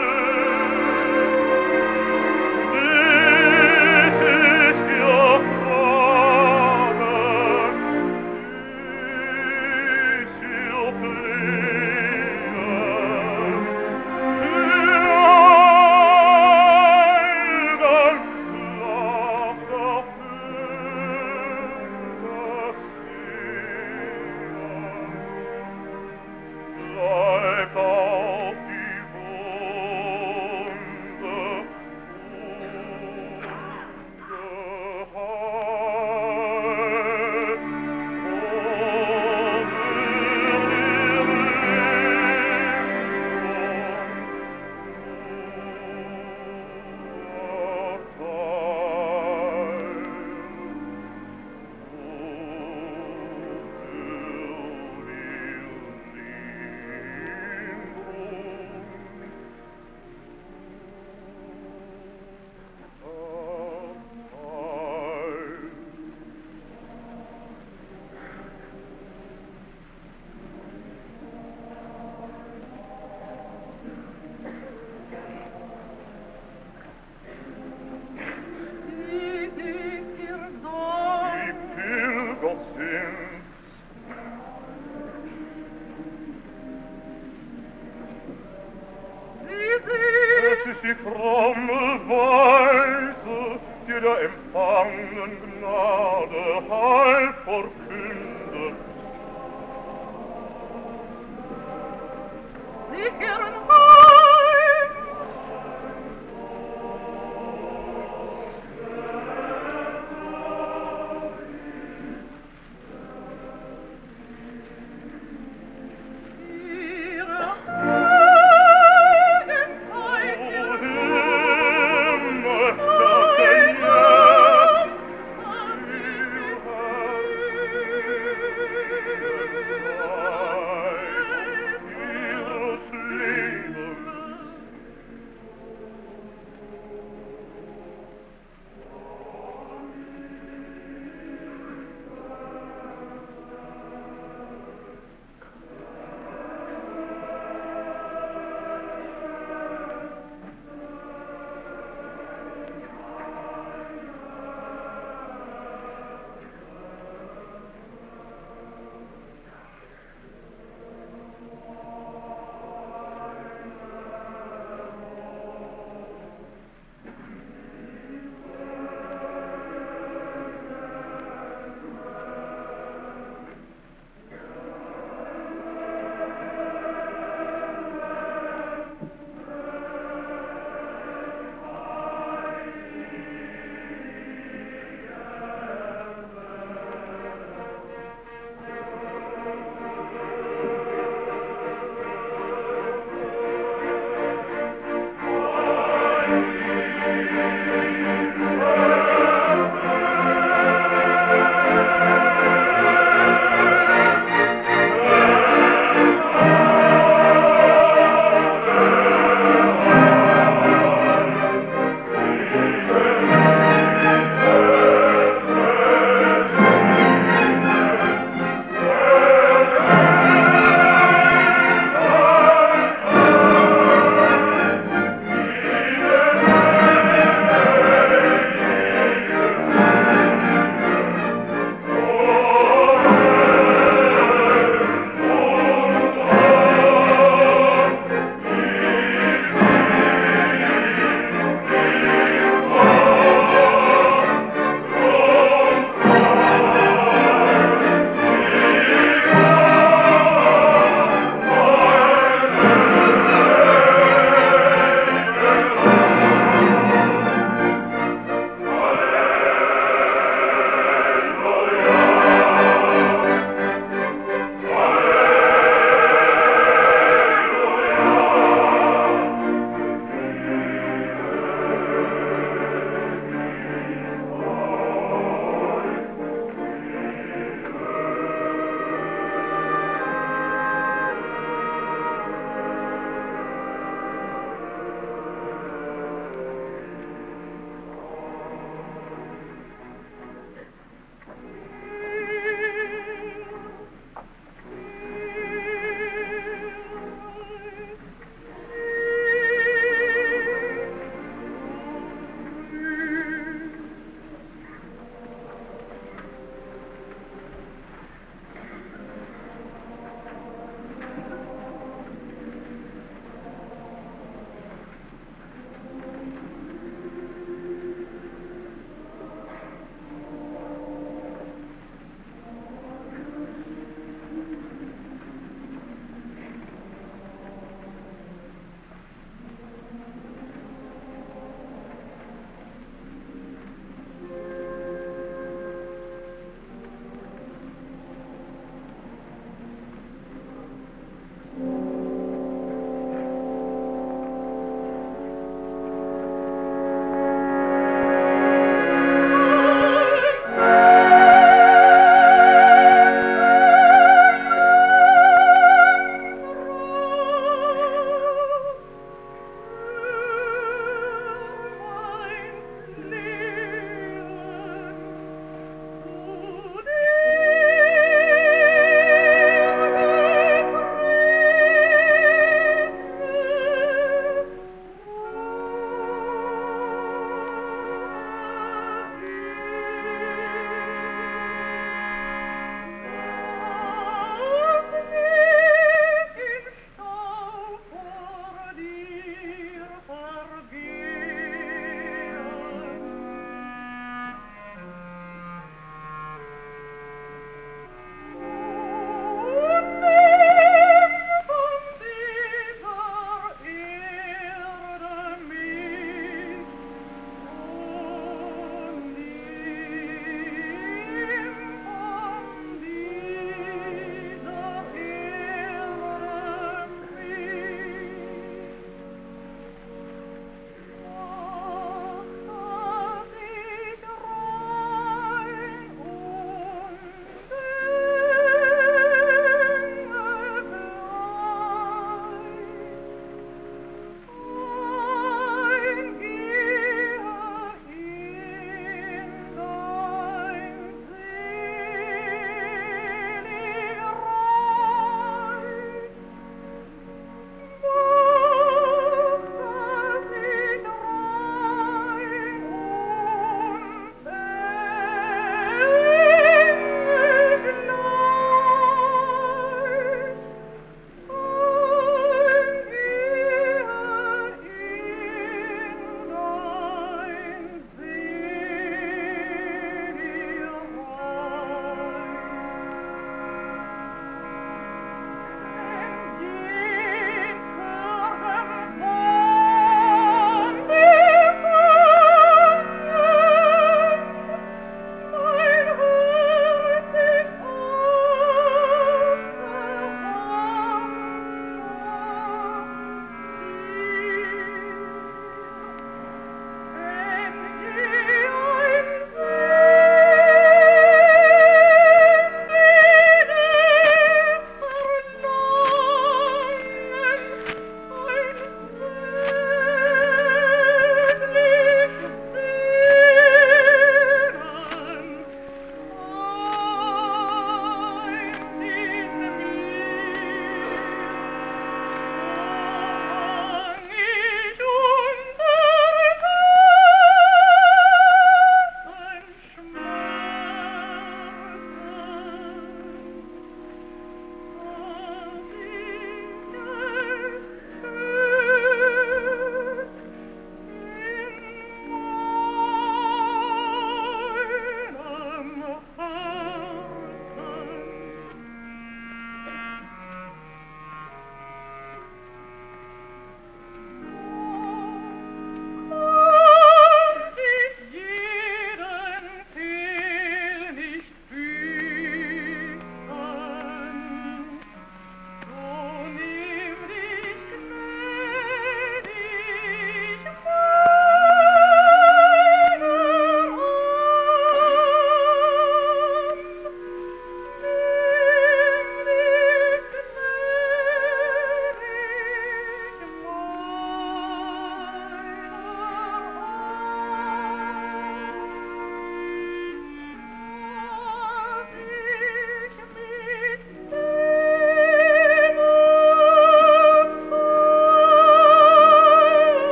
die fromme Weise, die der empfangenen Gnade Heil verkündet. Sie kehren heim. Ihre Sleep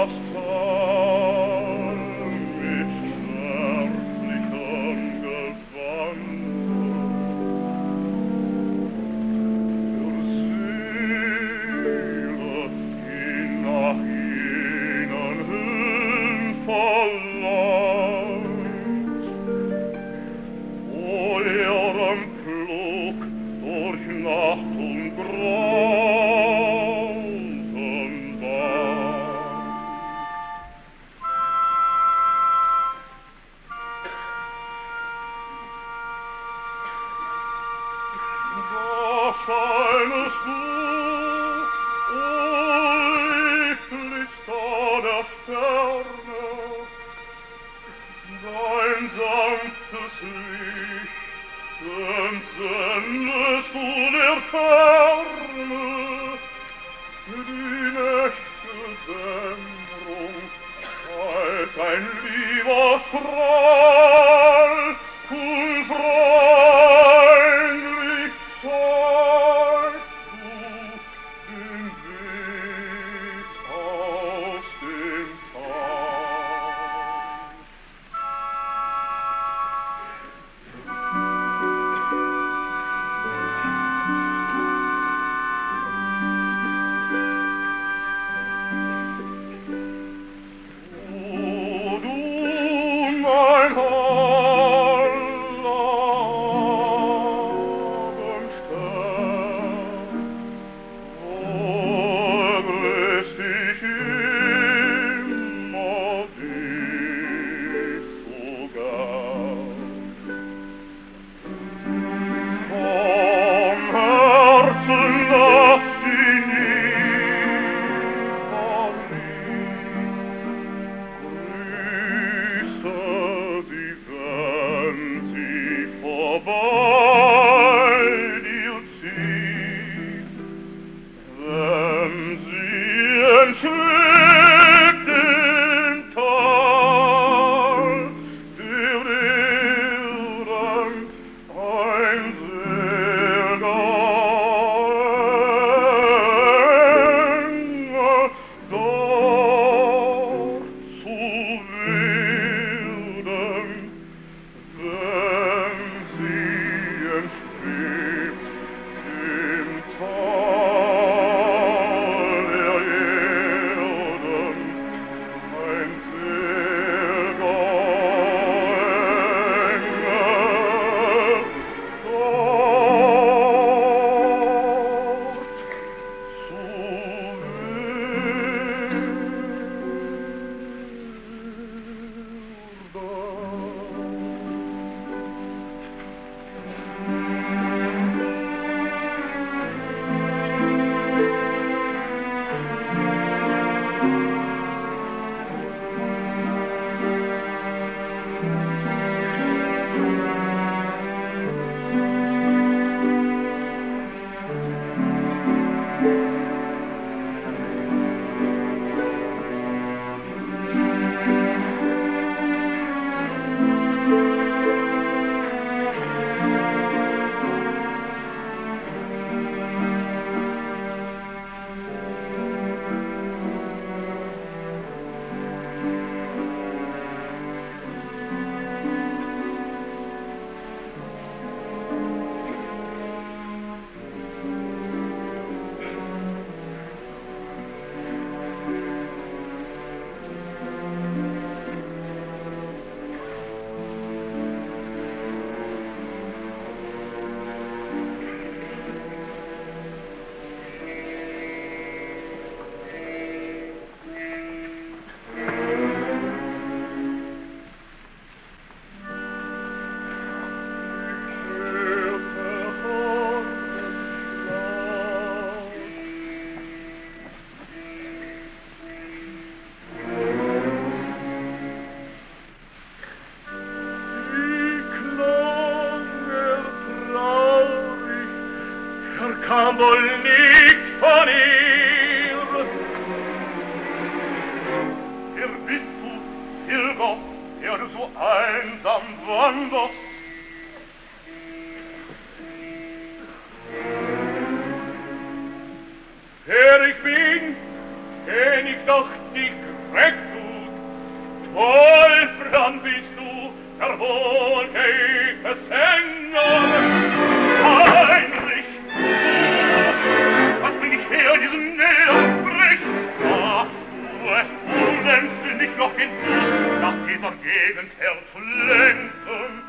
kam wohl nicht von ihr. Wer bist du, Hilger, der du so einsam wanderst? Wer ich bin, kenn ich doch die recht gut. Wolfram bist du, der wohlgeite Sänger. Heinrich, du, was bin ich her in diesem Nähern frech? Ach, du es unendlich mich noch hinzu, nach dieser Gegend her zu lenken.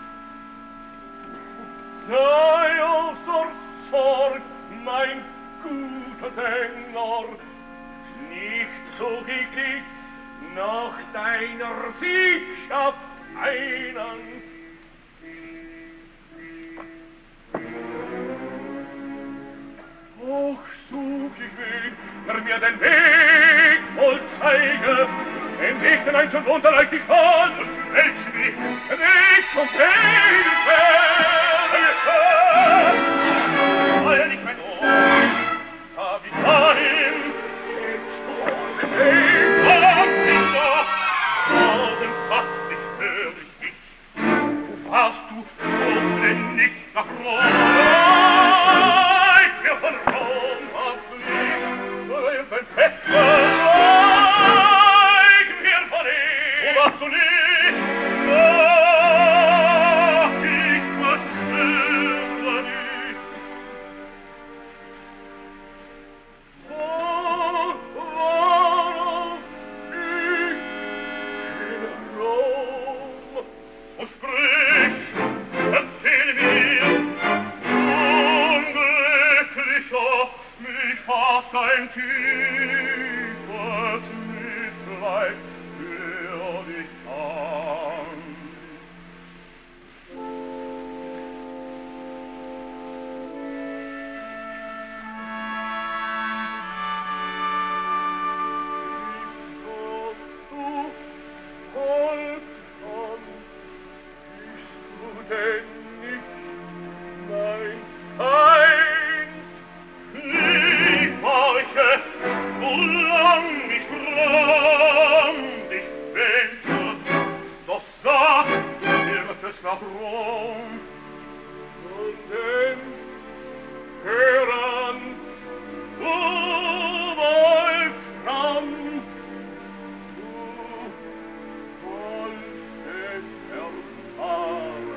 Sei auf so Sorg, mein guter Sänger, nicht so gierig nach deiner Siebschaft einen. Och, such ich wen, der mir den Weg voll zeige, den Weg, den ein zum Wunder leicht ich fand, und welch mich, den Weg zum Hilfe. Weil nicht mein Ohr, hab ich dahin, jetzt du den Weg, hab ich noch, tausendfach nicht hör ich dich. Wo warst du, so denn nicht nach Rom? Ich mir von Rom hast du nicht, so ist ein Fester, ich mir von ihm, wo warst du nicht, ach, ich verstehe nicht. Wo war ich in Rom? Und sprich, erzähle mir, unglücklicher, mich fasst ein tiefes Mitleid für dich an. Bist du vollkommen, bist du denn nicht mein Feind? Lieb war ich es, solang ich fromm dich wähnte, doch sag, irrt es nach Rom. Und denn, hör an, du Wolfram, du sollst es erfahren.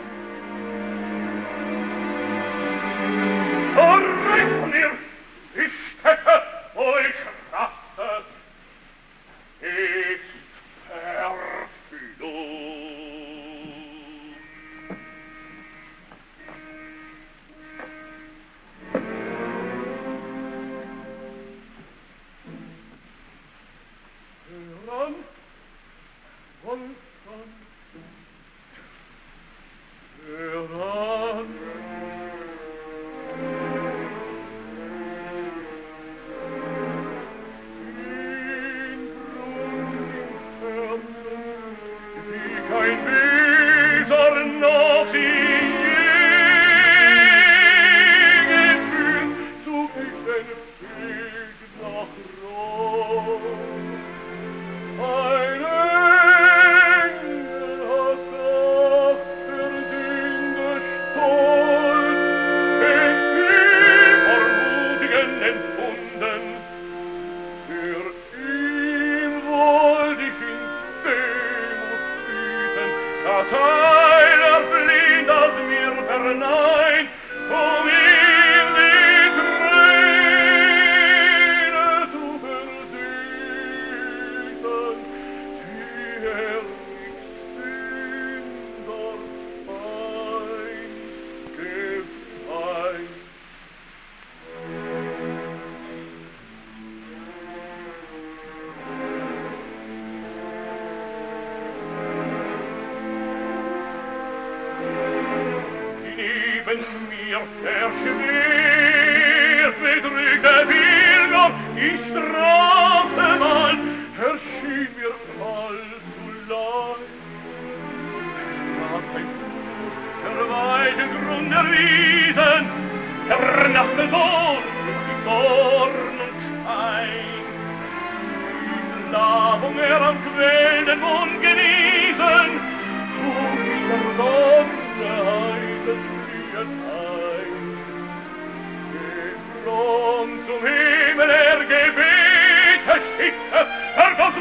Zurück von mir, die Stätte, wo ich raste, ist verflogen. Hören, Wolfram, hören, kein Weser noch sie je gefühlt, such ich den Weg nach Rom. Ein Engel hat doch der Sünde Stolz in ihm Vermutigen entfunden. Für ihn wollt ich in Demut bieten, dass einer blind als mir verneint, um ihm die Träne zu versüßen, die er nicht Sünder fein gefeit. Neben mir der schwer bedrückte Pilger, die Straßenbahn erschien mir allzu lang. Es war ein Fluch der weiten Grund der Wiesen, der Nacht der Sohn durch Dorn und Stein. Die Lavung am quellenden Mund genießen, trug ich der Sonne heiles Glühen ein. Geflohen zum Himmel er Gebete schickte, vergoss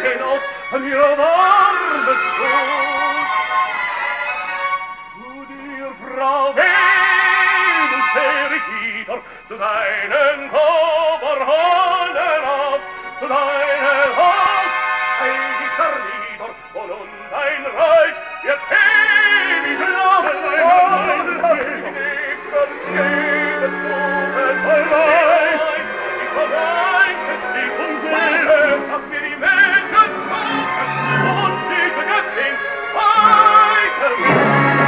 hinaus an ihrer warmen Schoß. Zu dir, Frau Venus, kehre ich wieder, zu deinen Oberholen auf, zu deinem Haus, ein dichter Lieder, wo nun dein Reich wird ewig laufen, ein Reich, ich vergebe zu allein, ich verreiche Stich und Seele, dass mir die Menschen suchen und diese Göttin weiter.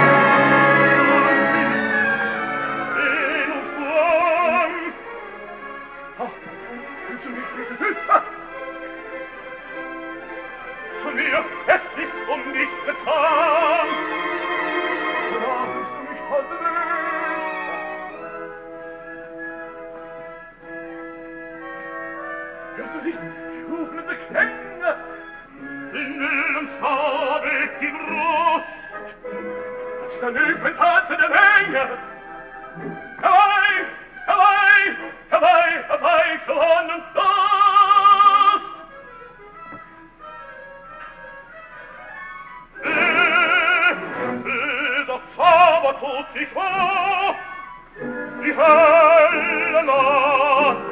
Venus, du Arm! Ach, willst du mich bitte küssen? Zu mir, es ist um dich getan. Brauchst du mich heute nicht? Hörst du nicht die rufende Klänge? In und schabelt die Brust, als der Nüpen tanze der Menge. Herbei, herbei, herbei, herbei, Schwan und Durst. Dieser Zauber tut sich wahr, die helle Nacht